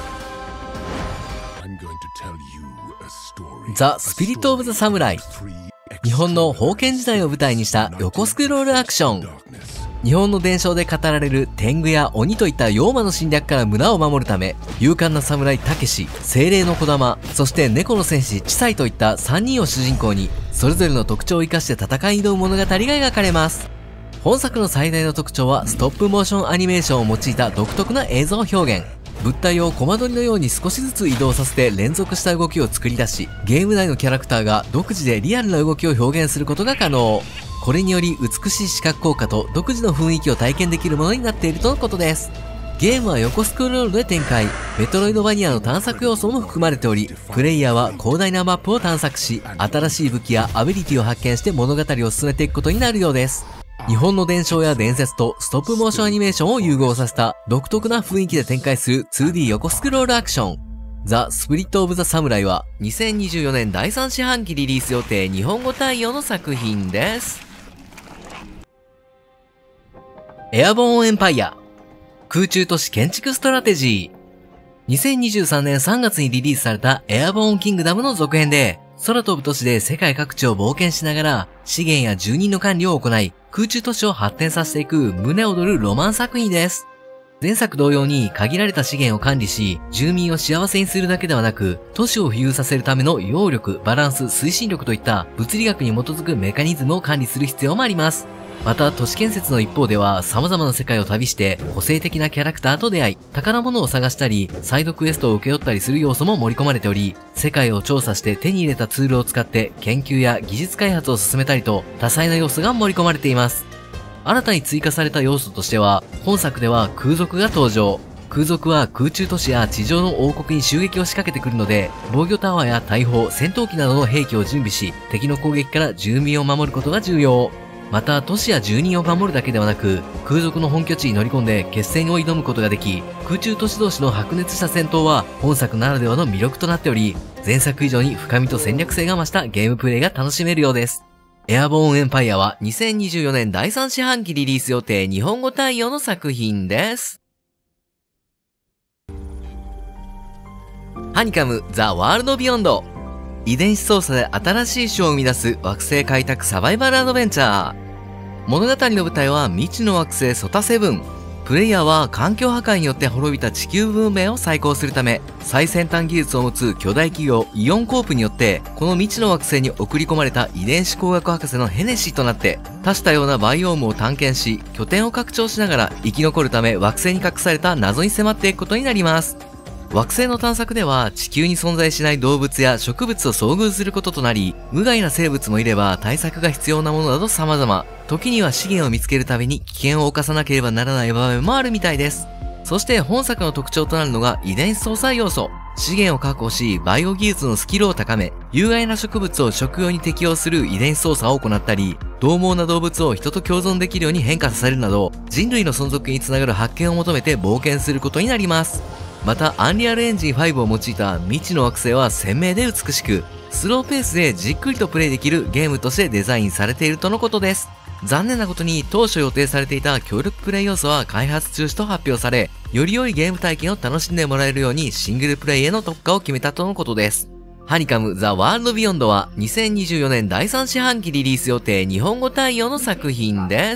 ザ・スピリット・オブ・ザ・サムライ。日本の封建時代を舞台にした横スクロールアクション。日本の伝承で語られる天狗や鬼といった妖魔の侵略から村を守るため、勇敢な侍たけし、精霊の小玉、そして猫の戦士チサイといった3人を主人公に、それぞれの特徴を生かして戦いに挑む物語が描かれます。本作の最大の特徴はストップモーションアニメーションを用いた独特な映像表現。物体をコマ撮りのように少しずつ移動させて連続した動きを作り出し、ゲーム内のキャラクターが独自でリアルな動きを表現することが可能。これにより美しい視覚効果と独自の雰囲気を体験できるものになっているとのことです。ゲームは横スクロールで展開、メトロイドバニアの探索要素も含まれており、プレイヤーは広大なマップを探索し、新しい武器やアビリティを発見して物語を進めていくことになるようです。日本の伝承や伝説とストップモーションアニメーションを融合させた独特な雰囲気で展開する 2D 横スクロールアクション。ザ・スプリット・オブ・ザ・サムライは2024年第3四半期リリース予定日本語対応の作品です。エアボーン・エンパイア。空中都市建築ストラテジー。2023年3月にリリースされたエアボーン・キングダムの続編で、空飛ぶ都市で世界各地を冒険しながら資源や住人の管理を行い、空中都市を発展させていく胸躍るロマン作品です。前作同様に限られた資源を管理し、住民を幸せにするだけではなく、都市を浮遊させるための揚力、バランス、推進力といった物理学に基づくメカニズムを管理する必要もあります。また、都市建設の一方では様々な世界を旅して個性的なキャラクターと出会い、宝物を探したり、サイドクエストを請け負ったりする要素も盛り込まれており、世界を調査して手に入れたツールを使って研究や技術開発を進めたりと多彩な要素が盛り込まれています。新たに追加された要素としては、本作では空賊が登場。空賊は空中都市や地上の王国に襲撃を仕掛けてくるので、防御タワーや大砲、戦闘機などの兵器を準備し、敵の攻撃から住民を守ることが重要。 また都市や住人を守るだけではなく、空賊の本拠地に乗り込んで決戦を挑むことができ、空中都市同士の白熱した戦闘は本作ならではの魅力となっており、前作以上に深みと戦略性が増したゲームプレイが楽しめるようです。エアボーンエンパイアは2024年第3四半期リリース予定日本語対応の作品です。ハニカムザ・ワールド・ビヨンド。遺伝子操作で新しい種を生み出す惑星開拓サバイバルアドベンチャー。物語の舞台は未知の惑星ソタセブン。プレイヤーは環境破壊によって滅びた地球文明を再興するため、最先端技術を持つ巨大企業イオンコープによって、この未知の惑星に送り込まれた遺伝子工学博士のヘネシーとなって、多種多様なバイオームを探検し、拠点を拡張しながら生き残るため惑星に隠された謎に迫っていくことになります。惑星の探索では地球に存在しない動物や植物と遭遇することとなり、無害な生物もいれば対策が必要なものなど様々。時には資源を見つけるたびに危険を冒さなければならない場面もあるみたいです。そして本作の特徴となるのが遺伝子操作要素。資源を確保し、バイオ技術のスキルを高め、有害な植物を食用に適応する遺伝子操作を行ったり、獰猛な動物を人と共存できるように変化させるなど、人類の存続につながる発見を求めて冒険することになります。また、アンリアルエンジン5を用いた未知の惑星は鮮明で美しく、スローペースでじっくりとプレイできるゲームとしてデザインされているとのことです。残念なことに当初予定されていた協力プレイ要素は開発中止と発表され、より良いゲーム体験を楽しんでもらえるようにシングルプレイへの特化を決めたとのことです。ハニカムザ・ワールド・ビヨンドは2024年第3四半期リリース予定日本語対応の作品です。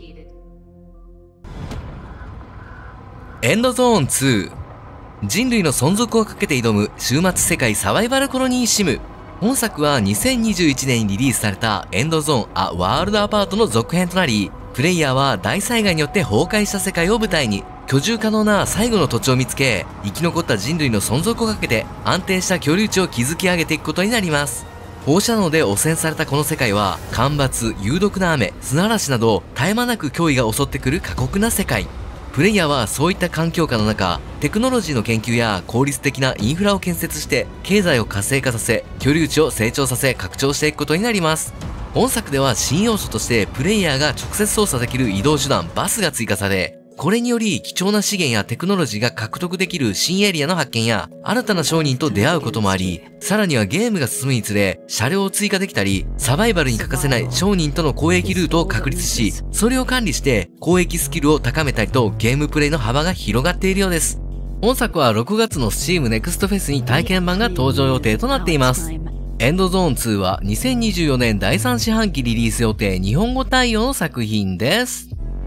エンドゾーン2。人類の存続をかけて挑む終末世界サバイバルコロニーシム。本作は2021年にリリースされたエンドゾーン・ア・ワールド・アパートの続編となり、プレイヤーは大災害によって崩壊した世界を舞台に、居住可能な最後の土地を見つけ、生き残った人類の存続をかけて安定した居留地を築き上げていくことになります。放射能で汚染されたこの世界は、干ばつ、有毒な雨、砂嵐など絶え間なく脅威が襲ってくる過酷な世界。プレイヤーはそういった環境下の中、テクノロジーの研究や効率的なインフラを建設して、経済を活性化させ、居留地を成長させ、拡張していくことになります。本作では新要素として、プレイヤーが直接操作できる移動手段、バスが追加され、これにより貴重な資源やテクノロジーが獲得できる新エリアの発見や、新たな商人と出会うこともあり、さらにはゲームが進むにつれ、車両を追加できたり、サバイバルに欠かせない商人との交易ルートを確立し、それを管理して交易スキルを高めたりとゲームプレイの幅が広がっているようです。本作は6月の Steam Next Fest に体験版が登場予定となっています。エンドゾーン2は2024年第3四半期リリース予定日本語対応の作品です。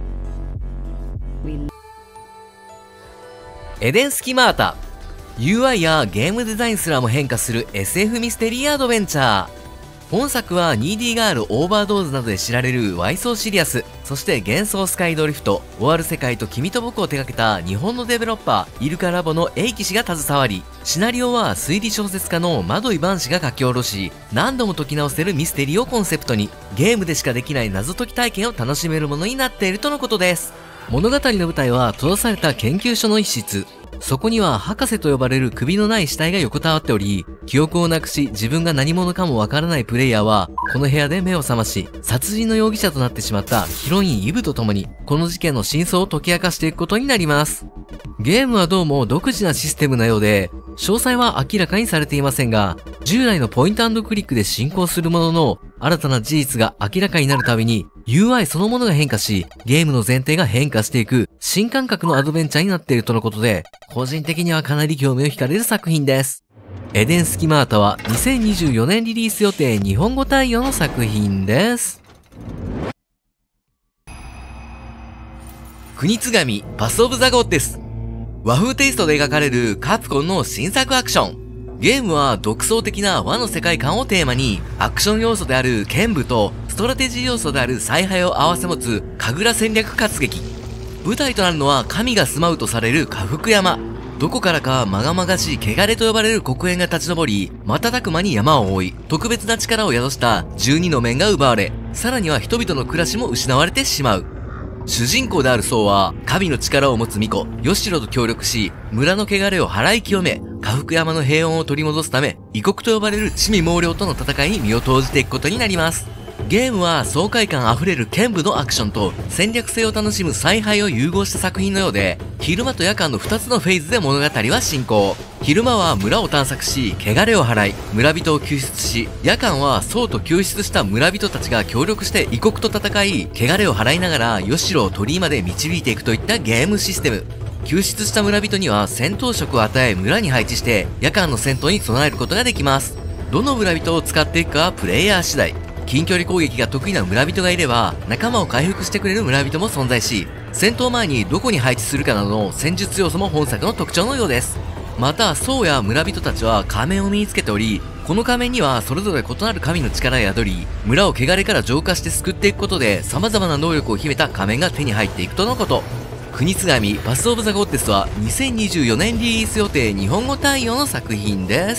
エデンスキマータ。UI やゲームデザインすらも変化する SF ミステリーアドベンチャー。本作はニーディーガールオーバードーズなどで知られるワイソーシリアス、そして幻想スカイドリフト、終わる世界と君と僕を手掛けた日本のデベロッパー、イルカラボの英樹氏が携わり、シナリオは推理小説家の窓井万氏が書き下ろし、何度も解き直せるミステリーをコンセプトに、ゲームでしかできない謎解き体験を楽しめるものになっているとのことです。物語の舞台は閉ざされた研究所の一室。そこには博士と呼ばれる首のない死体が横たわっており、記憶をなくし自分が何者かもわからないプレイヤーは、この部屋で目を覚まし、殺人の容疑者となってしまったヒロインイブと共に、この事件の真相を解き明かしていくことになります。ゲームはどうも独自なシステムなようで、詳細は明らかにされていませんが、従来のポイント&クリックで進行するものの、新たな事実が明らかになるたびに、UI そのものが変化し、ゲームの前提が変化していく、新感覚のアドベンチャーになっているとのことで、個人的にはかなり興味を惹かれる作品です。エデンスキマータは2024年リリース予定日本語対応の作品です。国津神パスオブザゴッデス。和風テイストで描かれるカプコンの新作アクション。ゲームは独創的な和の世界観をテーマに、アクション要素である剣舞とストラテジー要素である采配を併せ持つ神楽戦略活劇。舞台となるのは神が住まうとされる下福山。どこからかまがまがしい汚れと呼ばれる黒煙が立ち上り、瞬く間に山を覆い、特別な力を宿した12の面が奪われ、さらには人々の暮らしも失われてしまう。主人公である僧は、神の力を持つ巫女、吉野と協力し、村の汚れを払い清め、下福山の平穏を取り戻すため、異国と呼ばれる魑魅魍魎との戦いに身を投じていくことになります。 ゲームは爽快感あふれる剣舞のアクションと戦略性を楽しむ采配を融合した作品のようで、昼間と夜間の2つのフェーズで物語は進行。昼間は村を探索し、汚れを払い、村人を救出し、夜間は宋と救出した村人たちが協力して異国と戦い、汚れを払いながらヨシロを鳥居まで導いていくといったゲームシステム。救出した村人には戦闘食を与え村に配置して夜間の戦闘に備えることができます。どの村人を使っていくかはプレイヤー次第。近距離攻撃が得意な村人がいれば、仲間を回復してくれる村人も存在し、戦闘前にどこに配置するかなどの戦術要素も本作の特徴のようです。また、宋や村人たちは仮面を身につけており、この仮面にはそれぞれ異なる神の力が宿り、村を汚れから浄化して救っていくことで様々な能力を秘めた仮面が手に入っていくとのこと。国津神パスオブザゴッデスは2024年リリース予定日本語対応の作品です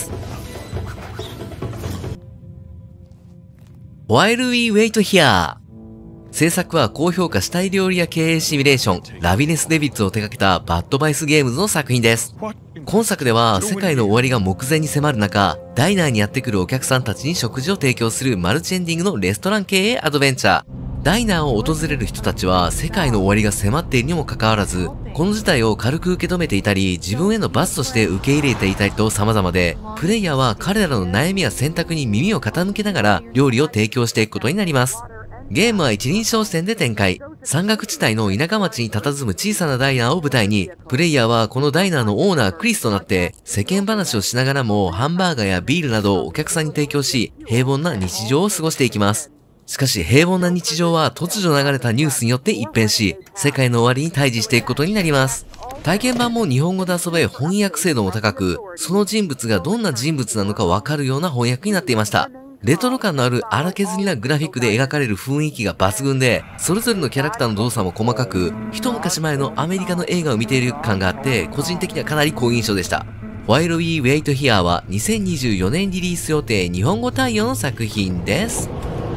。While We Wait Here。制作は高評価死体料理屋経営シミュレーション、ラビネス・デビッツを手掛けたバッドバイスゲームズの作品です。今作では世界の終わりが目前に迫る中、ダイナーにやってくるお客さんたちに食事を提供するマルチエンディングのレストラン経営アドベンチャー。ダイナーを訪れる人たちは世界の終わりが迫っているにもかかわらず、この事態を軽く受け止めていたり、自分への罰として受け入れていたりと様々で、プレイヤーは彼らの悩みや選択に耳を傾けながら料理を提供していくことになります。ゲームは一人称視点で展開。山岳地帯の田舎町に佇む小さなダイナーを舞台に、プレイヤーはこのダイナーのオーナークリスとなって、世間話をしながらもハンバーガーやビールなどをお客さんに提供し、平凡な日常を過ごしていきます。しかし平凡な日常は突如流れたニュースによって一変し、世界の終わりに対峙していくことになります。体験版も日本語で遊べ翻訳精度も高く、その人物がどんな人物なのかわかるような翻訳になっていました。レトロ感のある荒削りなグラフィックで描かれる雰囲気が抜群で、それぞれのキャラクターの動作も細かく、一昔前のアメリカの映画を見ている感があって、個人的にはかなり好印象でした。While We Wait Here は2024年リリース予定日本語対応の作品です。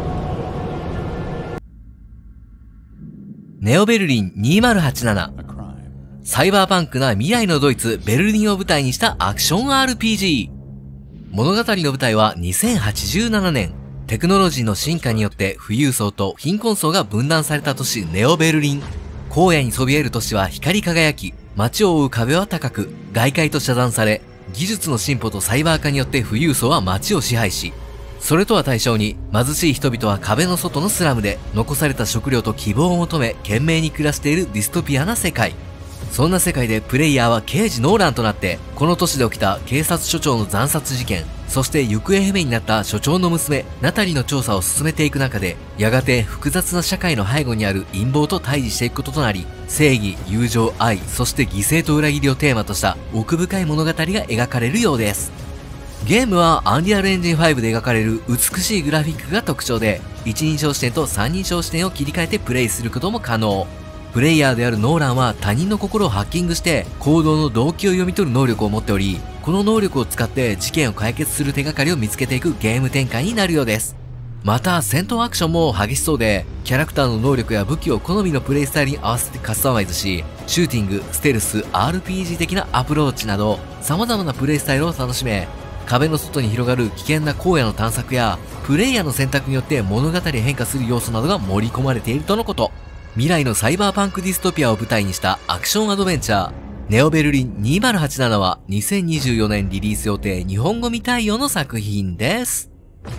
ネオベルリン2087。サイバーパンクな未来のドイツ、ベルリンを舞台にしたアクション RPG。物語の舞台は2087年。テクノロジーの進化によって富裕層と貧困層が分断された都市ネオベルリン。荒野にそびえる都市は光り輝き、街を覆う壁は高く、外界と遮断され、技術の進歩とサイバー化によって富裕層は街を支配し、それとは対照に貧しい人々は壁の外のスラムで残された食料と希望を求め懸命に暮らしているディストピアな世界。そんな世界でプレイヤーは刑事ノーランとなって、この都市で起きた警察署長の惨殺事件、そして行方不明になった署長の娘、ナタリの調査を進めていく中で、やがて複雑な社会の背後にある陰謀と対峙していくこととなり、正義、友情、愛、そして犠牲と裏切りをテーマとした奥深い物語が描かれるようです。ゲームはアンリアルエンジン5で描かれる美しいグラフィックが特徴で、一人称視点と三人称視点を切り替えてプレイすることも可能。プレイヤーであるノーランは他人の心をハッキングして行動の動機を読み取る能力を持っており、この能力を使って事件を解決する手がかりを見つけていくゲーム展開になるようです。また戦闘アクションも激しそうで、キャラクターの能力や武器を好みのプレイスタイルに合わせてカスタマイズし、シューティング、ステルス、RPG 的なアプローチなど様々なプレイスタイルを楽しめ、壁の外に広がる危険な荒野の探索や、プレイヤーの選択によって物語へ変化する要素などが盛り込まれているとのこと。未来のサイバーパンクディストピアを舞台にしたアクションアドベンチャー、ネオベルリン2087は2024年リリース予定日本語未対応の作品です。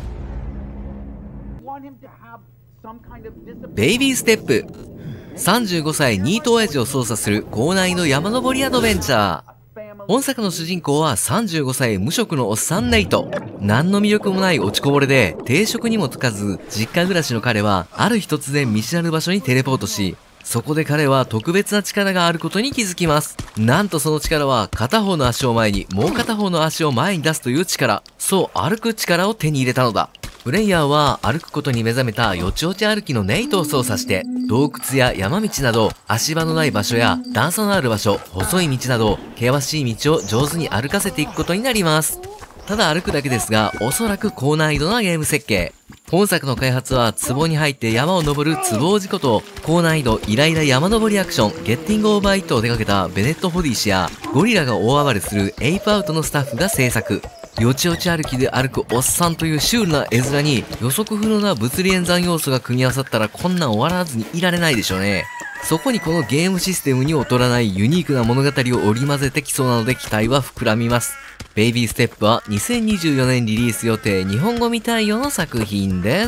ベイビーステップ。35歳ニート親父を操作する高難易度山登りアドベンチャー。本作の主人公は35歳無職のおっさんネイト。何の魅力もない落ちこぼれで、定職にもつかず、実家暮らしの彼は、ある日突然見知らぬ場所にテレポートし、そこで彼は特別な力があることに気づきます。なんとその力は、片方の足を前に、もう片方の足を前に出すという力。そう、歩く力を手に入れたのだ。プレイヤーは歩くことに目覚めたよちよち歩きのネイトを操作して、洞窟や山道など足場のない場所や段差のある場所、細い道など険しい道を上手に歩かせていくことになります。ただ歩くだけですが、おそらく高難易度なゲーム設計。本作の開発は壺に入って山を登る壺王子こと高難易度イライラ山登りアクションゲッティングオーバーイットを手掛けたベネット・ホディ氏やゴリラが大暴れするエイプアウトのスタッフが制作。 よちよち歩きで歩くおっさんというシュールな絵面に予測不能な物理演算要素が組み合わさったらこんなん笑わずにいられないでしょうね。そこにこのゲームシステムに劣らないユニークな物語を織り交ぜてきそうなので期待は膨らみます。ベイビーステップは2024年リリース予定日本語未対応の作品です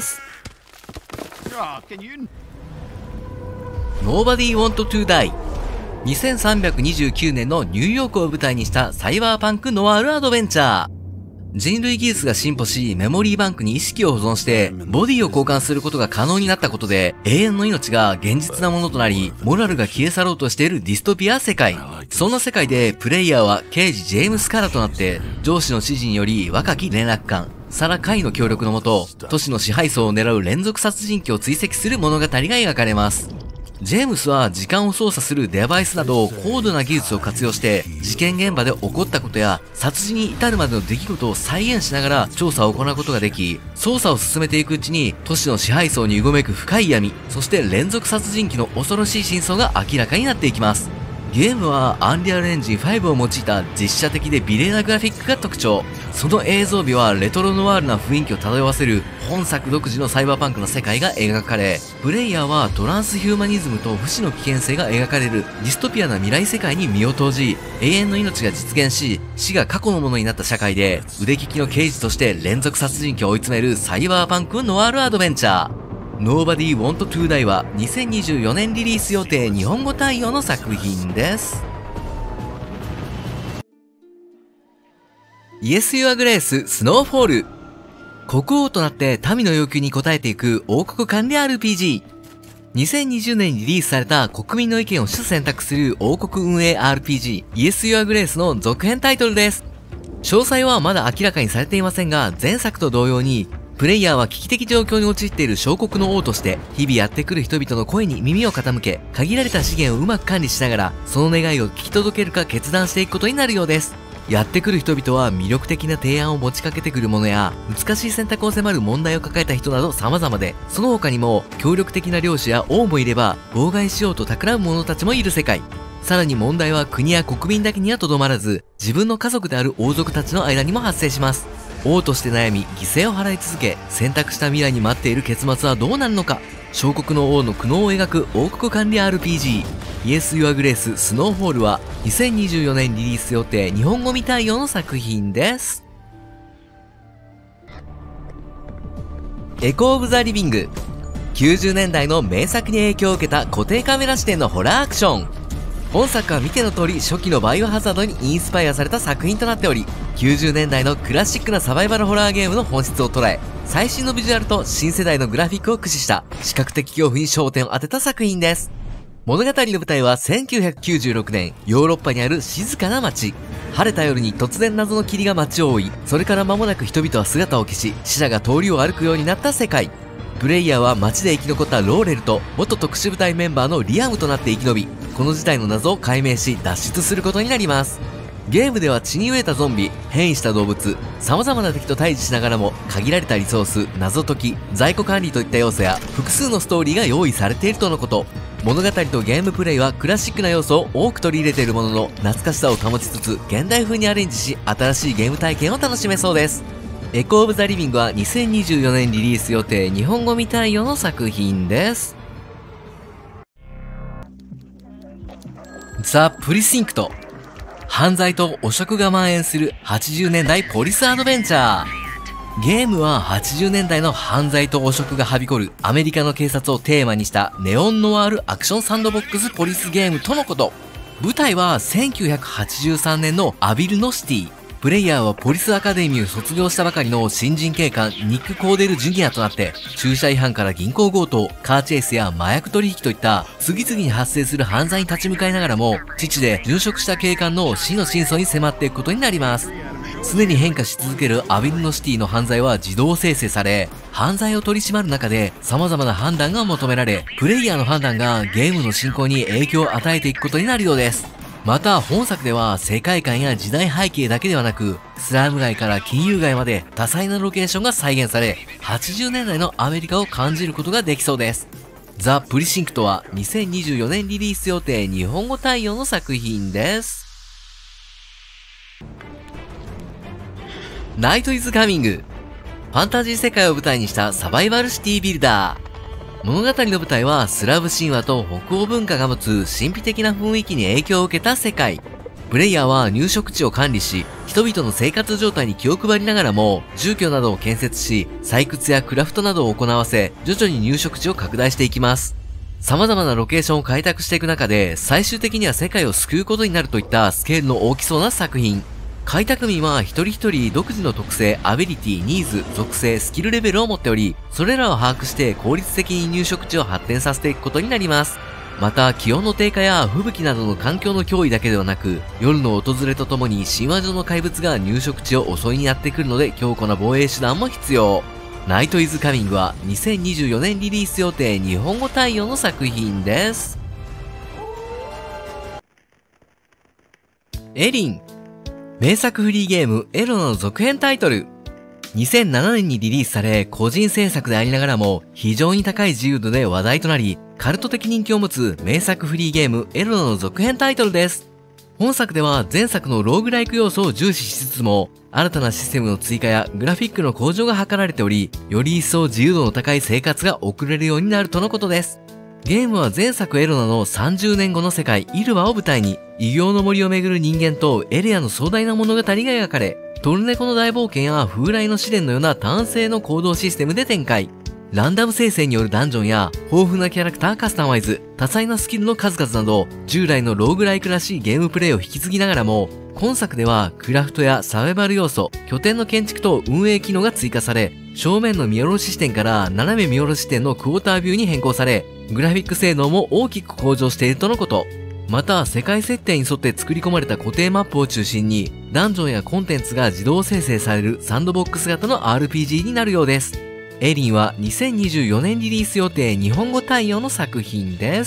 。Nobody Want to Die。2329年のニューヨークを舞台にしたサイバーパンクノワールアドベンチャー。人類技術が進歩し、メモリーバンクに意識を保存して、ボディを交換することが可能になったことで、永遠の命が現実なものとなり、モラルが消え去ろうとしているディストピア世界。そんな世界で、プレイヤーは刑事ジェームス・カラとなって、上司の指示により若き連絡官、サラ・カイの協力のもと、都市の支配層を狙う連続殺人鬼を追跡する物語が描かれます。ジェームスは時間を操作するデバイスなど高度な技術を活用して事件現場で起こったことや殺人に至るまでの出来事を再現しながら調査を行うことができ、捜査を進めていくうちに都市の支配層にうごめく深い闇、そして連続殺人鬼の恐ろしい真相が明らかになっていきます。ゲームはアンリアルエンジン5を用いた実写的で美麗なグラフィックが特徴。その映像美はレトロノワールな雰囲気を漂わせる本作独自のサイバーパンクの世界が描かれ、プレイヤーはトランスヒューマニズムと不死の危険性が描かれるディストピアな未来世界に身を投じ、永遠の命が実現し、死が過去のものになった社会で腕利きの刑事として連続殺人鬼を追い詰めるサイバーパンクノワールアドベンチャー。Nobody Want to Die は2024年リリース予定日本語対応の作品です。Yes Your Grace Snowfall。国王となって民の要求に応えていく王国管理 RPG。2020年にリリースされた国民の意見を取選択する王国運営 RPG Yes Your Grace の続編タイトルです。詳細はまだ明らかにされていませんが、前作と同様にプレイヤーは危機的状況に陥っている小国の王として、日々やってくる人々の声に耳を傾け、限られた資源をうまく管理しながら、その願いを聞き届けるか決断していくことになるようです。やってくる人々は魅力的な提案を持ちかけてくるものや、難しい選択を迫る問題を抱えた人など様々で、その他にも、協力的な領主や王もいれば、妨害しようと企む者たちもいる世界。さらに問題は国や国民だけにはとどまらず、自分の家族である王族たちの間にも発生します。王として悩み、犠牲を払い続け、選択した未来に待っている結末はどうなるのか。小国の王の苦悩を描く王国管理 RPG Yes Your Grace Snowfall は2024年リリース予定日本語未対応の作品です。エコー・オブ・ザ・リビング。90年代の名作に影響を受けた固定カメラ視点のホラーアクション。本作は見ての通り初期のバイオハザードにインスパイアされた作品となっており、90年代のクラシックなサバイバルホラーゲームの本質を捉え、最新のビジュアルと新世代のグラフィックを駆使した視覚的恐怖に焦点を当てた作品です。物語の舞台は1996年、ヨーロッパにある静かな街。晴れた夜に突然謎の霧が街を覆い、それから間もなく人々は姿を消し、死者が通りを歩くようになった世界。プレイヤーは街で生き残ったローレルと元特殊部隊メンバーのリアムとなって生き延び、この事態の謎を解明し脱出することになります。ゲームでは血に飢えたゾンビ、変異した動物、様々な敵と対峙しながらも限られたリソース、謎解き、在庫管理といった要素や複数のストーリーが用意されているとのこと。物語とゲームプレイはクラシックな要素を多く取り入れているものの懐かしさを保ちつつ現代風にアレンジし新しいゲーム体験を楽しめそうです。エコー・オブ・ザ・リビングは2024年リリース予定日本語未対応の作品です。ザ・プリシンクト。犯罪と汚職が蔓延する80年代ポリスアドベンチャー。ゲームは80年代の犯罪と汚職がはびこるアメリカの警察をテーマにしたネオンノワールアクションサンドボックスポリスゲームとのこと。舞台は1983年のアビルノシティ。プレイヤーはポリスアカデミーを卒業したばかりの新人警官ニック・コーデル・ジュニアとなって駐車違反から銀行強盗、カーチェイスや麻薬取引といった次々に発生する犯罪に立ち向かいながらも父で殉職した警官の死の真相に迫っていくことになります。常に変化し続けるアビルノシティの犯罪は自動生成され、犯罪を取り締まる中で様々な判断が求められ、プレイヤーの判断がゲームの進行に影響を与えていくことになるようです。また本作では世界観や時代背景だけではなく、スラム街から金融街まで多彩なロケーションが再現され、80年代のアメリカを感じることができそうです。ザ・プリシンクトは2024年リリース予定日本語対応の作品です。 ナイトイズカミング。ファンタジー世界を舞台にしたサバイバルシティビルダー。物語の舞台はスラブ神話と北欧文化が持つ神秘的な雰囲気に影響を受けた世界。プレイヤーは入植地を管理し、人々の生活状態に気を配りながらも、住居などを建設し、採掘やクラフトなどを行わせ、徐々に入植地を拡大していきます。様々なロケーションを開拓していく中で、最終的には世界を救うことになるといったスケールの大きそうな作品。開拓民は一人一人独自の特性、アビリティ、ニーズ、属性、スキルレベルを持っており、それらを把握して効率的に入植地を発展させていくことになります。また、気温の低下や吹雪などの環境の脅威だけではなく、夜の訪れとともに神話上の怪物が入植地を襲いにやってくるので強固な防衛手段も必要。ナイトイズカミングは2024年リリース予定日本語対応の作品です。エリン。名作フリーゲームエロの続編タイトル。2007年にリリースされ、個人制作でありながらも非常に高い自由度で話題となり、カルト的人気を持つ名作フリーゲームエロの続編タイトルです。本作では前作のローグライク要素を重視しつつも、新たなシステムの追加やグラフィックの向上が図られており、より一層自由度の高い生活が送れるようになるとのことです。ゲームは前作エロナの30年後の世界イルワを舞台に、異形の森を巡る人間とエレアの壮大な物語が描かれ、トルネコの大冒険や風来の試練のような単性の行動システムで展開。ランダム生成によるダンジョンや豊富なキャラクターカスタマイズ、多彩なスキルの数々など、従来のローグライクらしいゲームプレイを引き継ぎながらも、今作ではクラフトやサバイバル要素、拠点の建築と運営機能が追加され、正面の見下ろし視点から斜め見下ろし視点のクォータービューに変更され、グラフィック性能も大きく向上しているとのこと。また、世界設定に沿って作り込まれた固定マップを中心に、ダンジョンやコンテンツが自動生成されるサンドボックス型の RPG になるようです。エリンは2024年リリース予定日本語対応の作品です。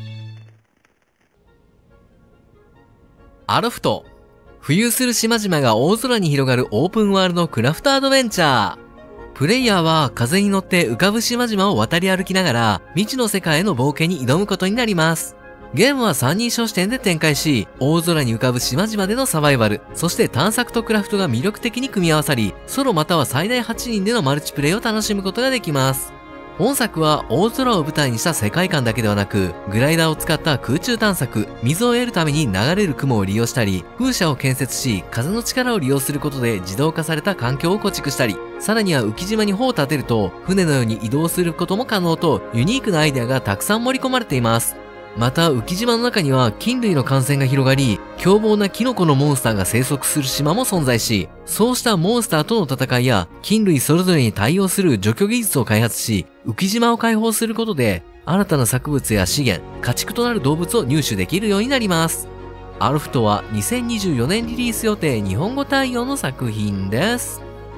アロフト。浮遊する島々が大空に広がるオープンワールドクラフトアドベンチャー。プレイヤーは風に乗って浮かぶ島々を渡り歩きながら未知の世界への冒険に挑むことになります。ゲームは三人称視点で展開し、大空に浮かぶ島々でのサバイバル、そして探索とクラフトが魅力的に組み合わさり、ソロまたは最大8人でのマルチプレイを楽しむことができます。本作は大空を舞台にした世界観だけではなく、グライダーを使った空中探索、水を得るために流れる雲を利用したり、風車を建設し、風の力を利用することで自動化された環境を構築したり、さらには浮島に帆を立てると、船のように移動することも可能と、ユニークなアイデアがたくさん盛り込まれています。また、浮島の中には菌類の感染が広がり、凶暴なキノコのモンスターが生息する島も存在し、そうしたモンスターとの戦いや、菌類それぞれに対応する除去技術を開発し、浮島を開放することで、新たな作物や資源、家畜となる動物を入手できるようになります。アルフトは2024年リリース予定日本語対応の作品です。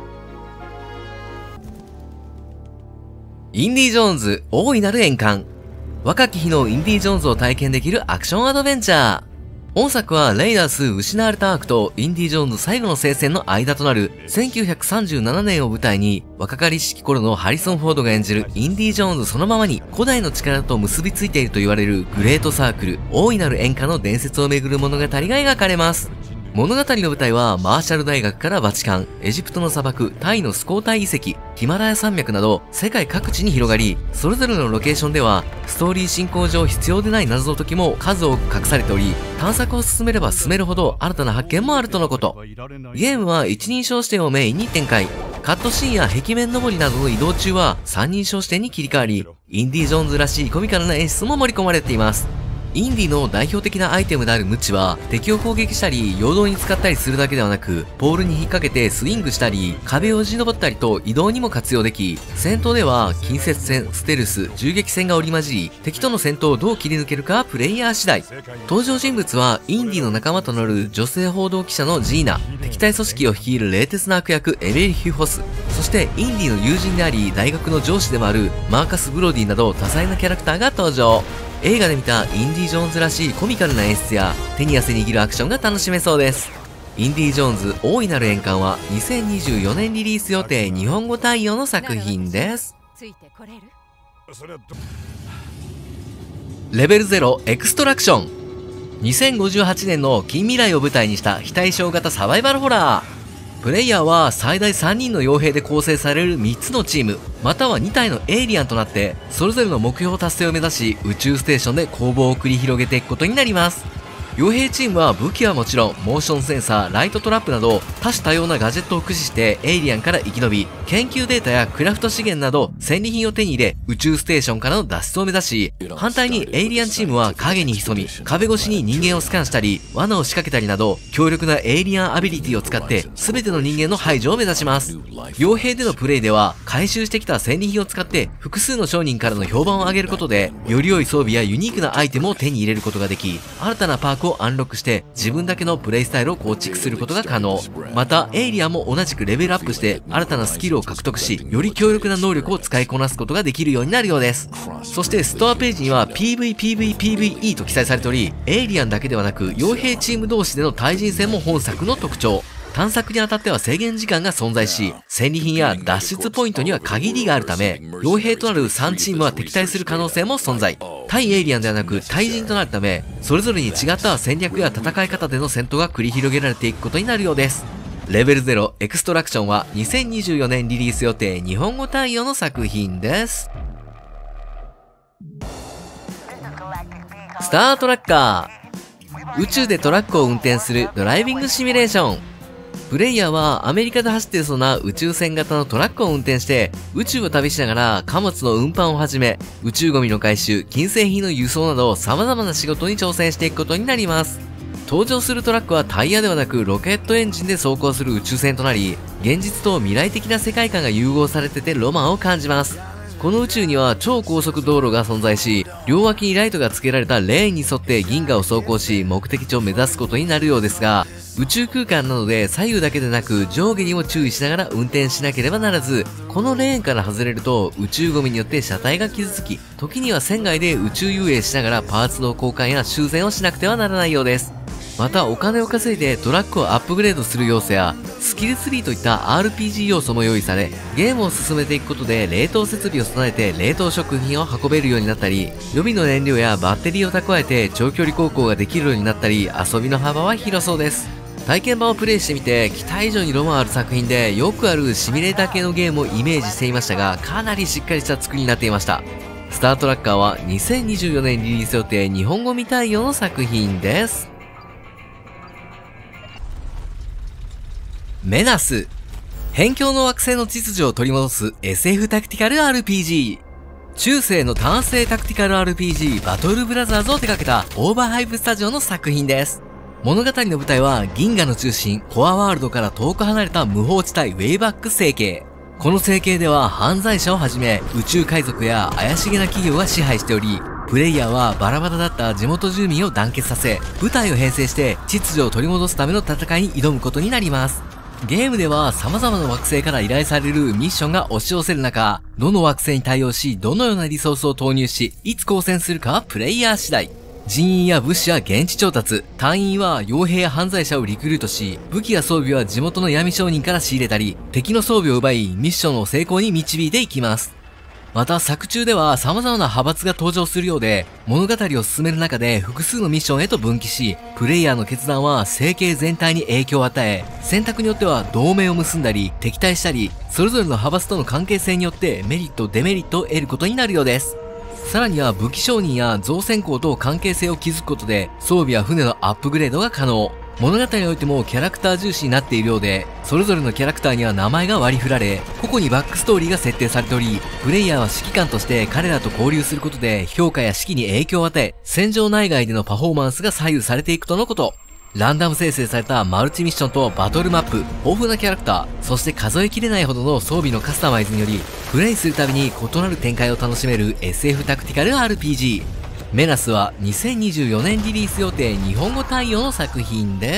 インディ・ジョーンズ大いなる円環。若き日のインディ・ジョーンズを体験できるアクションアドベンチャー。本作はレイダース失われたアークとインディ・ジョーンズ最後の聖戦の間となる1937年を舞台に若かりしき頃のハリソン・フォードが演じるインディ・ジョーンズそのままに古代の力と結びついていると言われるグレートサークル大いなる円環の伝説をめぐる物語が描かれます。物語の舞台はマーシャル大学からバチカン、エジプトの砂漠、タイのスコータイ遺跡、ヒマラヤ山脈など世界各地に広がり、それぞれのロケーションではストーリー進行上必要でない謎解きも数多く隠されており、探索を進めれば進めるほど新たな発見もあるとのこと。ゲームは一人称視点をメインに展開。カットシーンや壁面登りなどの移動中は三人称視点に切り替わり、インディ・ジョーンズらしいコミカルな演出も盛り込まれています。インディの代表的なアイテムであるムチは敵を攻撃したり陽動に使ったりするだけではなく、ポールに引っ掛けてスイングしたり壁をよじ登ったりと移動にも活用でき、戦闘では近接戦、ステルス、銃撃戦が織り交じり、敵との戦闘をどう切り抜けるかはプレイヤー次第。登場人物はインディの仲間となる女性報道記者のジーナ、敵対組織を率いる冷徹な悪役エベリヒュ・ホス、そしてインディの友人であり大学の上司でもあるマーカス・ブロディなど多彩なキャラクターが登場。映画で見たインディ・ジョーンズらしいコミカルな演出や手に汗握るアクションが楽しめそうです。インディ・ジョーンズ大いなる円環は2024年リリース予定日本語対応の作品です。レベル0エクストラクション。2058年の近未来を舞台にした非対称型サバイバルホラー。 プレイヤーは最大3人の傭兵で構成される3つのチーム、または2体のエイリアンとなって、それぞれの目標達成を目指し、宇宙ステーションで攻防を繰り広げていくことになります。傭兵チームは武器はもちろん、モーションセンサー、ライトトラップなど多種多様なガジェットを駆使してエイリアンから生き延び、研究データやクラフト資源など戦利品を手に入れ、宇宙ステーションからの脱出を目指し、反対にエイリアンチームは影に潜み、壁越しに人間をスキャンしたり、罠を仕掛けたりなど、強力なエイリアンアビリティを使って全ての人間の排除を目指します。傭兵でのプレイでは、回収してきた戦利品を使って複数の商人からの評判を上げることで、より良い装備やユニークなアイテムを手に入れることができ、新たなパークをアンロックして、自分だけのプレイスタイルを構築することが可能。また、エイリアンも同じくレベルアップして新たなスキルを獲得し、より強力な能力を使いこなすことができるようになるようです。そしてストアページには PVPVPVE と記載されており、エイリアンだけではなく傭兵チーム同士での対人戦も本作の特徴。探索にあたっては制限時間が存在し、戦利品や脱出ポイントには限りがあるため、傭兵となる3チームは敵対する可能性も存在。対エイリアンではなく対人となるため、それぞれに違った戦略や戦い方での戦闘が繰り広げられていくことになるようです。レベル0エクストラクションは2024年リリース予定日本語対応の作品です。スタートラッカー。宇宙でトラックを運転するドライビングシミュレーション。プレイヤーはアメリカで走っていそうな宇宙船型のトラックを運転して宇宙を旅しながら貨物の運搬をはじめ宇宙ゴミの回収、金製品の輸送など様々な仕事に挑戦していくことになります。登場するトラックはタイヤではなくロケットエンジンで走行する宇宙船となり、現実と未来的な世界観が融合されててロマンを感じます。この宇宙には超高速道路が存在し、両脇にライトが付けられたレーンに沿って銀河を走行し目的地を目指すことになるようですが、宇宙空間なので左右だけでなく上下にも注意しながら運転しなければならず、このレーンから外れると宇宙ゴミによって車体が傷つき、時には船外で宇宙遊泳しながらパーツの交換や修繕をしなくてはならないようです。またお金を稼いでトラックをアップグレードする要素やスキルツリーといった RPG 要素も用意され、ゲームを進めていくことで冷凍設備を備えて冷凍食品を運べるようになったり、予備の燃料やバッテリーを蓄えて長距離航行ができるようになったり、遊びの幅は広そうです。体験版をプレイしてみて期待以上にロマンある作品で、よくあるシミュレーター系のゲームをイメージしていましたが、かなりしっかりした作りになっていました。スタートラッカーは2024年リリース予定日本語未対応の作品です。メナス。辺境の惑星の秩序を取り戻す SF タクティカル RPG。中世の単性タクティカル RPG バトルブラザーズを手掛けたオーバーハイブスタジオの作品です。物語の舞台は銀河の中心コアワールドから遠く離れた無法地帯ウェイバック星系。この星系では犯罪者をはじめ宇宙海賊や怪しげな企業が支配しており、プレイヤーはバラバラだった地元住民を団結させ、部隊を編成して秩序を取り戻すための戦いに挑むことになります。ゲームでは様々な惑星から依頼されるミッションが押し寄せる中、どの惑星に対応し、どのようなリソースを投入し、いつ交戦するかはプレイヤー次第。人員や物資や現地調達、隊員は傭兵や犯罪者をリクルートし、武器や装備は地元の闇商人から仕入れたり、敵の装備を奪い、ミッションを成功に導いていきます。また作中では様々な派閥が登場するようで、物語を進める中で複数のミッションへと分岐し、プレイヤーの決断は星系全体に影響を与え、選択によっては同盟を結んだり、敵対したり、それぞれの派閥との関係性によってメリット、デメリットを得ることになるようです。さらには武器商人や造船工と関係性を築くことで、装備や船のアップグレードが可能。物語においてもキャラクター重視になっているようで、それぞれのキャラクターには名前が割り振られ、個々にバックストーリーが設定されており、プレイヤーは指揮官として彼らと交流することで評価や指揮に影響を与え、戦場内外でのパフォーマンスが左右されていくとのこと。ランダム生成されたマルチミッションとバトルマップ、豊富なキャラクター、そして数えきれないほどの装備のカスタマイズにより、プレイするたびに異なる展開を楽しめる SF タクティカル RPG。メナスは2024年リリース予定日本語対応の作品です。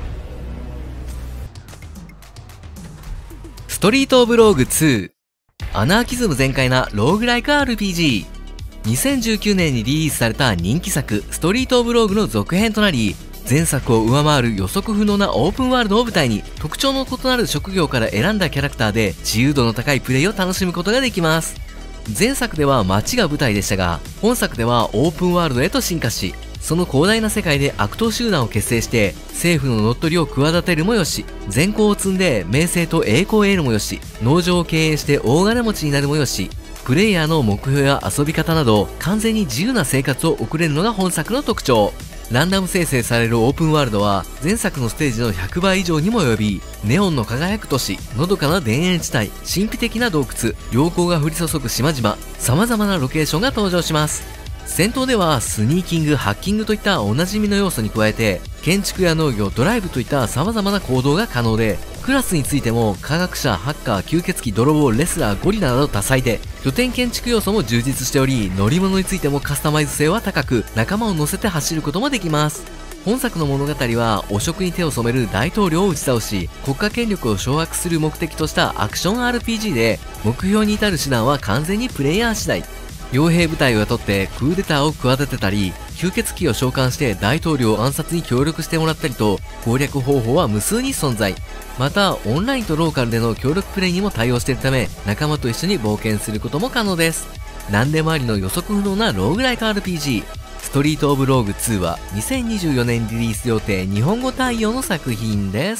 ストリートオブローグ2。アナーキズム全開なローグライク RPG。2019年にリリースされた人気作ストリートオブローグの続編となり、前作を上回る予測不能なオープンワールドを舞台に、特徴の異なる職業から選んだキャラクターで自由度の高いプレイを楽しむことができます。前作では街が舞台でしたが、本作ではオープンワールドへと進化し、 その広大な世界で悪党集団を結成して政府の乗っ取りを企てるもよし、善行を積んで名声と栄光を得るもよし、農場を経営して大金持ちになるもよし、プレイヤーの目標や遊び方など完全に自由な生活を送れるのが本作の特徴。ランダム生成されるオープンワールドは前作のステージの100倍以上にも及び、ネオンの輝く都市、のどかな田園地帯、神秘的な洞窟、良好が降り注ぐ島々、様々なロケーションが登場します。戦闘ではスニーキング、ハッキングといったおなじみの要素に加えて、建築や農業、ドライブといった様々な行動が可能で、クラスについても科学者、ハッカー、吸血鬼、泥棒、レスラー、ゴリラなど多彩で、拠点建築要素も充実しており、乗り物についてもカスタマイズ性は高く、仲間を乗せて走ることもできます。本作の物語は汚職に手を染める大統領を打ち倒し、国家権力を掌握する目的としたアクション RPG で、目標に至る手段は完全にプレイヤー次第。傭兵部隊を雇ってクーデターを企てたり、吸血鬼を召喚して大統領暗殺に協力してもらったりと、攻略方法は無数に存在。また、オンラインとローカルでの協力プレイにも対応しているため、仲間と一緒に冒険することも可能です。何でもありの予測不能なローグライク RPG、ストリートオブローグ2は2024年リリース予定日本語対応の作品です。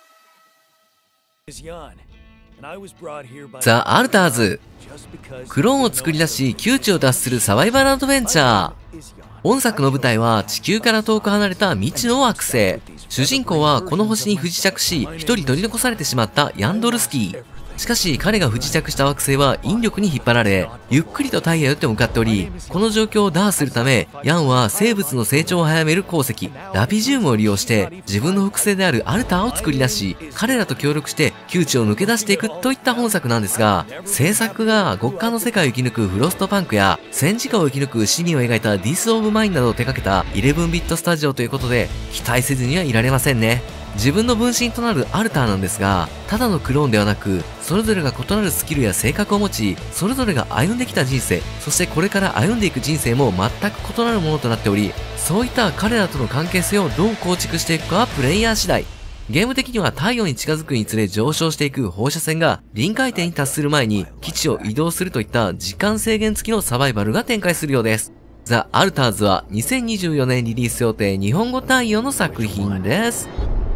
ザ・アルターズ。クローンを作り出し窮地を脱するサバイバルアドベンチャー。本作の舞台は地球から遠く離れた未知の惑星。主人公はこの星に不時着し、一人取り残されてしまったヤンドルスキー。しかし彼が不時着した惑星は引力に引っ張られ、ゆっくりと太陽へと向かっており、この状況を打破するため、ヤンは生物の成長を早める鉱石、ラピジウムを利用して、自分の複製であるアルターを作り出し、彼らと協力して窮地を抜け出していくといった本作なんですが、制作が極寒の世界を生き抜くフロストパンクや、戦時下を生き抜く市民を描いたディス・オブ・マインなどを手掛けた11ビットスタジオということで、期待せずにはいられませんね。自分の分身となるアルターなんですが、ただのクローンではなく、それぞれが異なるスキルや性格を持ち、それぞれが歩んできた人生、そしてこれから歩んでいく人生も全く異なるものとなっており、そういった彼らとの関係性をどう構築していくかはプレイヤー次第。ゲーム的には太陽に近づくにつれ上昇していく放射線が臨界点に達する前に基地を移動するといった時間制限付きのサバイバルが展開するようです。ザ・アルターズは2024年リリース予定日本語対応の作品です。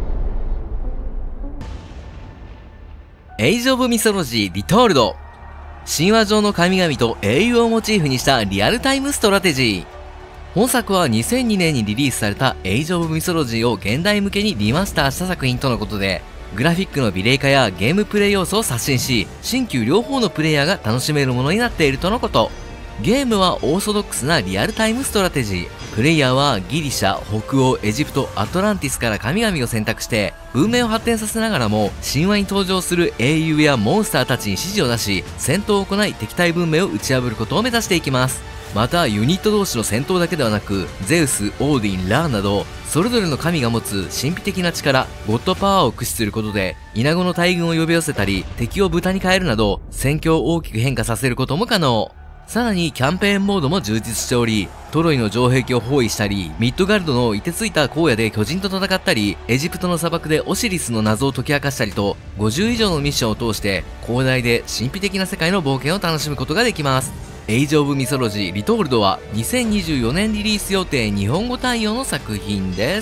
エイジ・オブ・ミソロジー・リトールド。神話上の神々と英雄をモチーフにしたリアルタイムストラテジー。本作は2002年にリリースされたエイジ・オブ・ミソロジーを現代向けにリマスターした作品とのことで、グラフィックの美麗化やゲームプレイ要素を刷新し、新旧両方のプレイヤーが楽しめるものになっているとのこと。ゲームはオーソドックスなリアルタイムストラテジー。プレイヤーはギリシャ、北欧、エジプト、アトランティスから神々を選択して文明を発展させながらも神話に登場する英雄やモンスターたちに指示を出し戦闘を行い敵対文明を打ち破ることを目指していきます。またユニット同士の戦闘だけではなくゼウス、オーディン、ラーなどそれぞれの神が持つ神秘的な力、ゴッドパワーを駆使することでイナゴの大軍を呼び寄せたり敵を豚に変えるなど戦況を大きく変化させることも可能。さらにキャンペーンモードも充実しており、トロイの城壁を包囲したり、ミッドガルドの凍てついた荒野で巨人と戦ったり、エジプトの砂漠でオシリスの謎を解き明かしたりと、50以上のミッションを通して、広大で神秘的な世界の冒険を楽しむことができます。エイジ・オブ・ミソロジー・リトールドは2024年リリース予定日本語対応の作品です。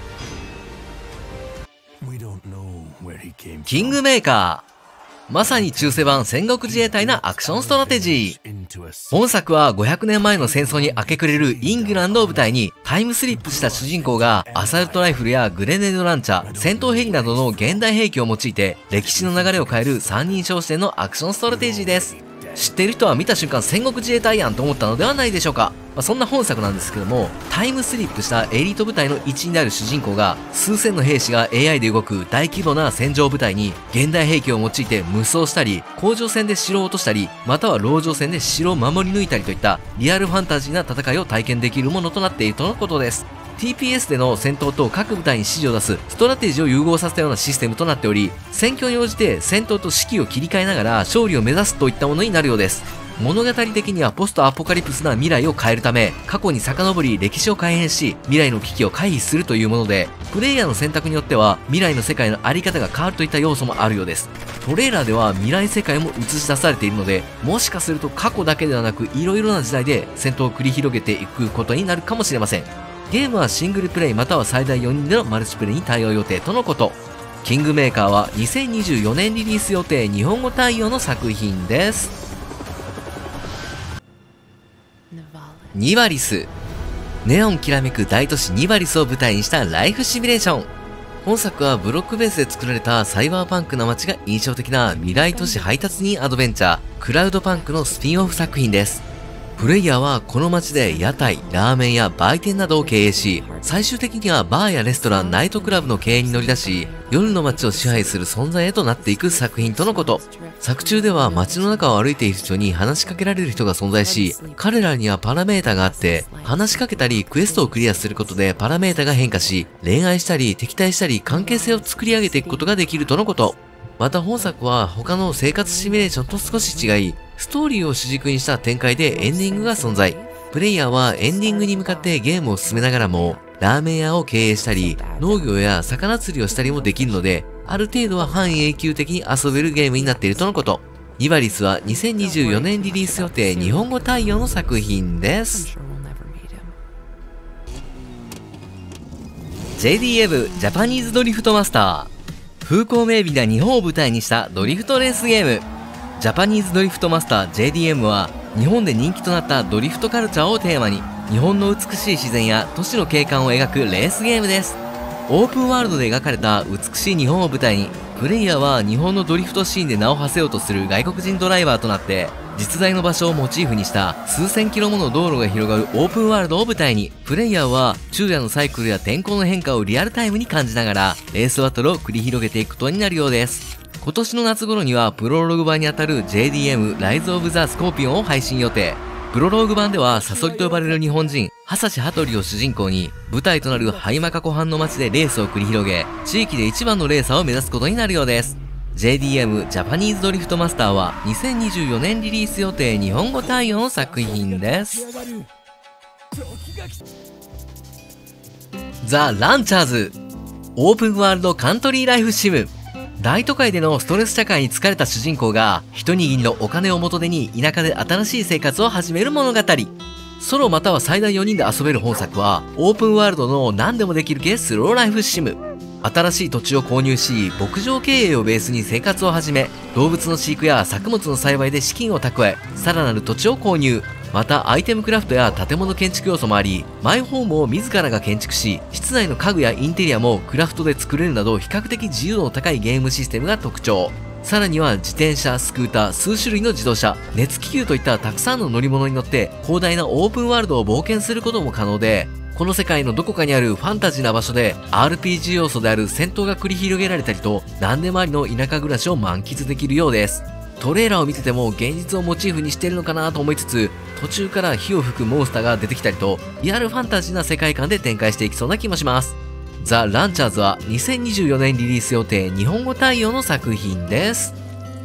キングメーカー。まさに中世版戦国自衛隊なアクションストラテジー。本作は500年前の戦争に明け暮れるイングランドを舞台にタイムスリップした主人公がアサルトライフルやグレネードランチャー、戦闘ヘリなどの現代兵器を用いて歴史の流れを変える三人称視点のアクションストラテジーです。知っている人は見た瞬間戦国自衛隊やんと思ったのではないでしょうか。そんな本作なんですけども、タイムスリップしたエリート部隊の一員である主人公が数千の兵士が AI で動く大規模な戦場部隊に現代兵器を用いて無双したり、甲状戦で城を落としたり、または籠城戦で城を守り抜いたりといったリアルファンタジーな戦いを体験できるものとなっているとのことです。TPS での戦闘と各部隊に指示を出すストラテジーを融合させたようなシステムとなっており、戦況に応じて戦闘と指揮を切り替えながら勝利を目指すといったものになるようです。 物語的にはポストアポカリプスな未来を変えるため、過去に遡り歴史を改変し、未来の危機を回避するというもので、プレイヤーの選択によっては未来の世界のあり方が変わるといった要素もあるようです。トレーラーでは未来世界も映し出されているので、もしかすると過去だけではなく色々な時代で戦闘を繰り広げていくことになるかもしれません。ゲームはシングルプレイまたは最大4人でのマルチプレイに対応予定とのこと。キングメーカーは2024年リリース予定日本語対応の作品です。ニバリス。ネオンきらめく大都市ニバリスを舞台にしたライフシミュレーション。本作はブロックベースで作られたサイバーパンクな街が印象的な未来都市配達人アドベンチャー、クラウドパンクのスピンオフ作品です。プレイヤーはこの街で屋台、ラーメンや売店などを経営し、最終的にはバーやレストラン、ナイトクラブの経営に乗り出し、夜の街を支配する存在へとなっていく作品とのこと。作中では街の中を歩いている人に話しかけられる人が存在し、彼らにはパラメータがあって、話しかけたりクエストをクリアすることでパラメータが変化し、恋愛したり敵対したり関係性を作り上げていくことができるとのこと。また本作は他の生活シミュレーションと少し違い、ストーリーを主軸にした展開でエンディングが存在。プレイヤーはエンディングに向かってゲームを進めながらも、ラーメン屋を経営したり、農業や魚釣りをしたりもできるので、ある程度は半永久的に遊べるゲームになっているとのこと。ニバリスは2024年リリース予定日本語対応の作品です。JDM ジャパニーズドリフトマスター。風光明媚な日本を舞台にしたドリフトレースゲーム。ジャパニーズドリフトマスター JDM は日本で人気となったドリフトカルチャーをテーマに日本の美しい自然や都市の景観を描くレースゲームです。オープンワールドで描かれた美しい日本を舞台にプレイヤーは日本のドリフトシーンで名を馳せようとする外国人ドライバーとなって実在の場所をモチーフにした数千キロもの道路が広がるオープンワールドを舞台にプレイヤーは昼夜のサイクルや天候の変化をリアルタイムに感じながらレースバトルを繰り広げていくことになるようです。今年の夏頃にはプロローグ版にあたる JDM ライズ・オブ・ザ・スコーピオンを配信予定。プロローグ版ではサソリと呼ばれる日本人羽指羽鳥を主人公に舞台となるハイマカ湖畔の街でレースを繰り広げ地域で一番のレーサーを目指すことになるようです。JDM ジャパニーズドリフトマスターは2024年リリース予定日本語対応の作品です。ザ・ランチャーズ。オープンワールドカントリーライフシム。大都会でのストレス社会に疲れた主人公が一握りのお金を元手に田舎で新しい生活を始める物語。ソロまたは最大4人で遊べる本作はオープンワールドの何でもできる系スローライフシム。新しい土地を購入し牧場経営をベースに生活を始め動物の飼育や作物の栽培で資金を蓄えさらなる土地を購入。またアイテムクラフトや建物建築要素もありマイホームを自らが建築し室内の家具やインテリアもクラフトで作れるなど比較的自由度の高いゲームシステムが特徴。さらには自転車、スクーター、数種類の自動車、熱気球といったたくさんの乗り物に乗って広大なオープンワールドを冒険することも可能でこの世界のどこかにあるファンタジーな場所で RPG 要素である戦闘が繰り広げられたりと何でもありの田舎暮らしを満喫できるようです。トレーラーを見てても現実をモチーフにしているのかなと思いつつ途中から火を吹くモンスターが出てきたりとリアルファンタジーな世界観で展開していきそうな気もします。ザ・ランチャーズは2024年リリース予定日本語対応の作品です。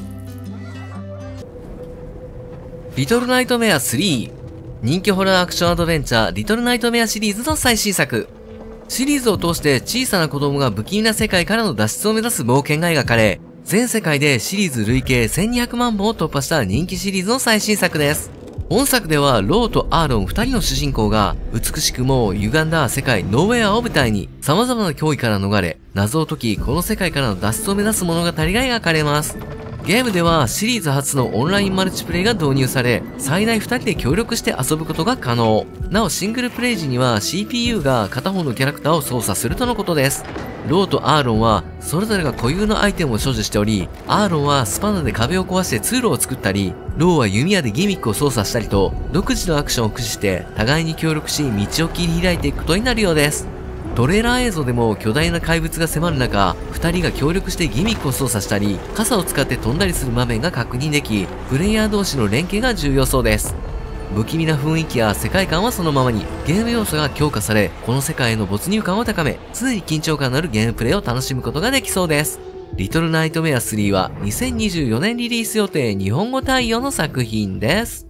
リトルナイトメア3。人気ホラーアクションアドベンチャーリトルナイトメアシリーズの最新作。シリーズを通して小さな子供が不気味な世界からの脱出を目指す冒険が描かれ全世界でシリーズ累計1200万本を突破した人気シリーズの最新作です。本作ではローとアーロン2人の主人公が美しくも歪んだ世界ノーウェアを舞台に様々な脅威から逃れ謎を解きこの世界からの脱出を目指す物語が描かれます。ゲームではシリーズ初のオンラインマルチプレイが導入され最大2人で協力して遊ぶことが可能。なおシングルプレイ時には CPU が片方のキャラクターを操作するとのことです。ローとアーロンはそれぞれが固有のアイテムを所持しておりアーロンはスパナで壁を壊して通路を作ったりローは弓矢でギミックを操作したりと独自のアクションを駆使して互いに協力し道を切り開いていくことになるようです。トレーラー映像でも巨大な怪物が迫る中2人が協力してギミックを操作したり傘を使って飛んだりする場面が確認できプレイヤー同士の連携が重要そうです。不気味な雰囲気や世界観はそのままにゲーム要素が強化されこの世界への没入感を高め常に緊張感のあるゲームプレイを楽しむことができそうです。リトルナイトメア3は2024年リリース予定日本語対応の作品です。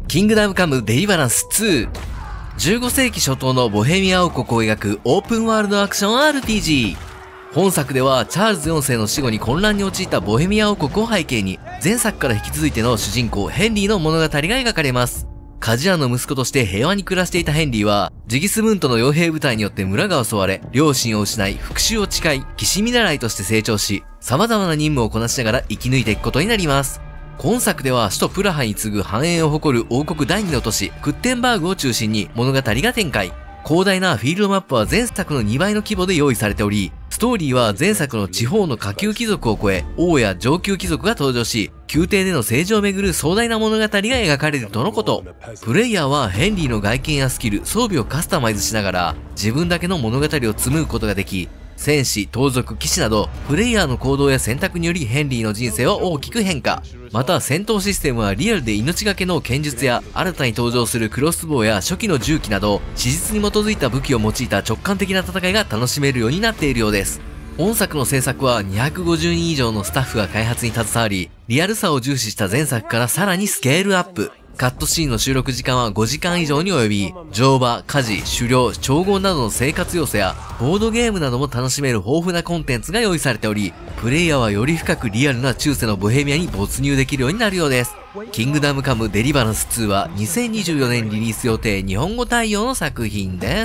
キングダムカムデリバランス2。15世紀初頭のボヘミア王国を描くオープンワールドアクション RPG。本作ではチャールズ4世の死後に混乱に陥ったボヘミア王国を背景に、前作から引き続いての主人公ヘンリーの物語が描かれます。鍛冶屋の息子として平和に暮らしていたヘンリーは、ジギスムントの傭兵部隊によって村が襲われ、両親を失い、復讐を誓い、騎士見習いとして成長し、様々な任務をこなしながら生き抜いていくことになります。今作では首都プラハに次ぐ繁栄を誇る王国第2の都市、クッテンバーグを中心に物語が展開。広大なフィールドマップは前作の2倍の規模で用意されており、ストーリーは前作の地方の下級貴族を超え、王や上級貴族が登場し、宮廷での政治をめぐる壮大な物語が描かれるとのこと。プレイヤーはヘンリーの外見やスキル、装備をカスタマイズしながら、自分だけの物語を紡ぐことができ、戦士、盗賊、騎士など、プレイヤーの行動や選択によりヘンリーの人生は大きく変化。また、戦闘システムはリアルで命がけの剣術や、新たに登場するクロスボウや初期の銃器など、史実に基づいた武器を用いた直感的な戦いが楽しめるようになっているようです。本作の制作は250人以上のスタッフが開発に携わり、リアルさを重視した前作からさらにスケールアップ。カットシーンの収録時間は5時間以上に及び、乗馬、家事、狩猟、調合などの生活要素や、ボードゲームなども楽しめる豊富なコンテンツが用意されており、プレイヤーはより深くリアルな中世のボヘミアに没入できるようになるようです。キングダムカムデリバランス2は2024年リリース予定日本語対応の作品です。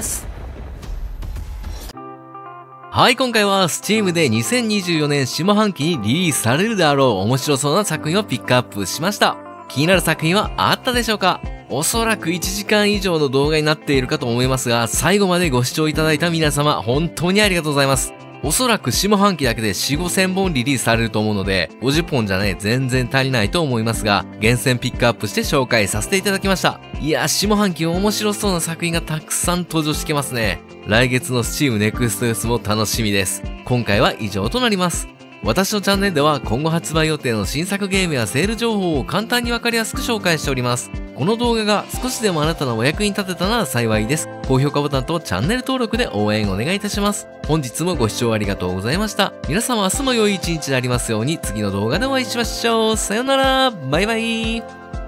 はい、今回は Steam で2024年下半期にリリースされるであろう面白そうな作品をピックアップしました。気になる作品はあったでしょうか？おそらく1時間以上の動画になっているかと思いますが、最後までご視聴いただいた皆様、本当にありがとうございます。おそらく下半期だけで4、5000本リリースされると思うので、50本じゃね、全然足りないと思いますが、厳選ピックアップして紹介させていただきました。いや、下半期面白そうな作品がたくさん登場してきますね。来月の Steam Next Fest も楽しみです。今回は以上となります。私のチャンネルでは今後発売予定の新作ゲームやセール情報を簡単にわかりやすく紹介しております。この動画が少しでもあなたのお役に立てたなら幸いです。高評価ボタンとチャンネル登録で応援お願いいたします。本日もご視聴ありがとうございました。皆様明日も良い一日でありますように、次の動画でお会いしましょう。さよなら、バイバイ。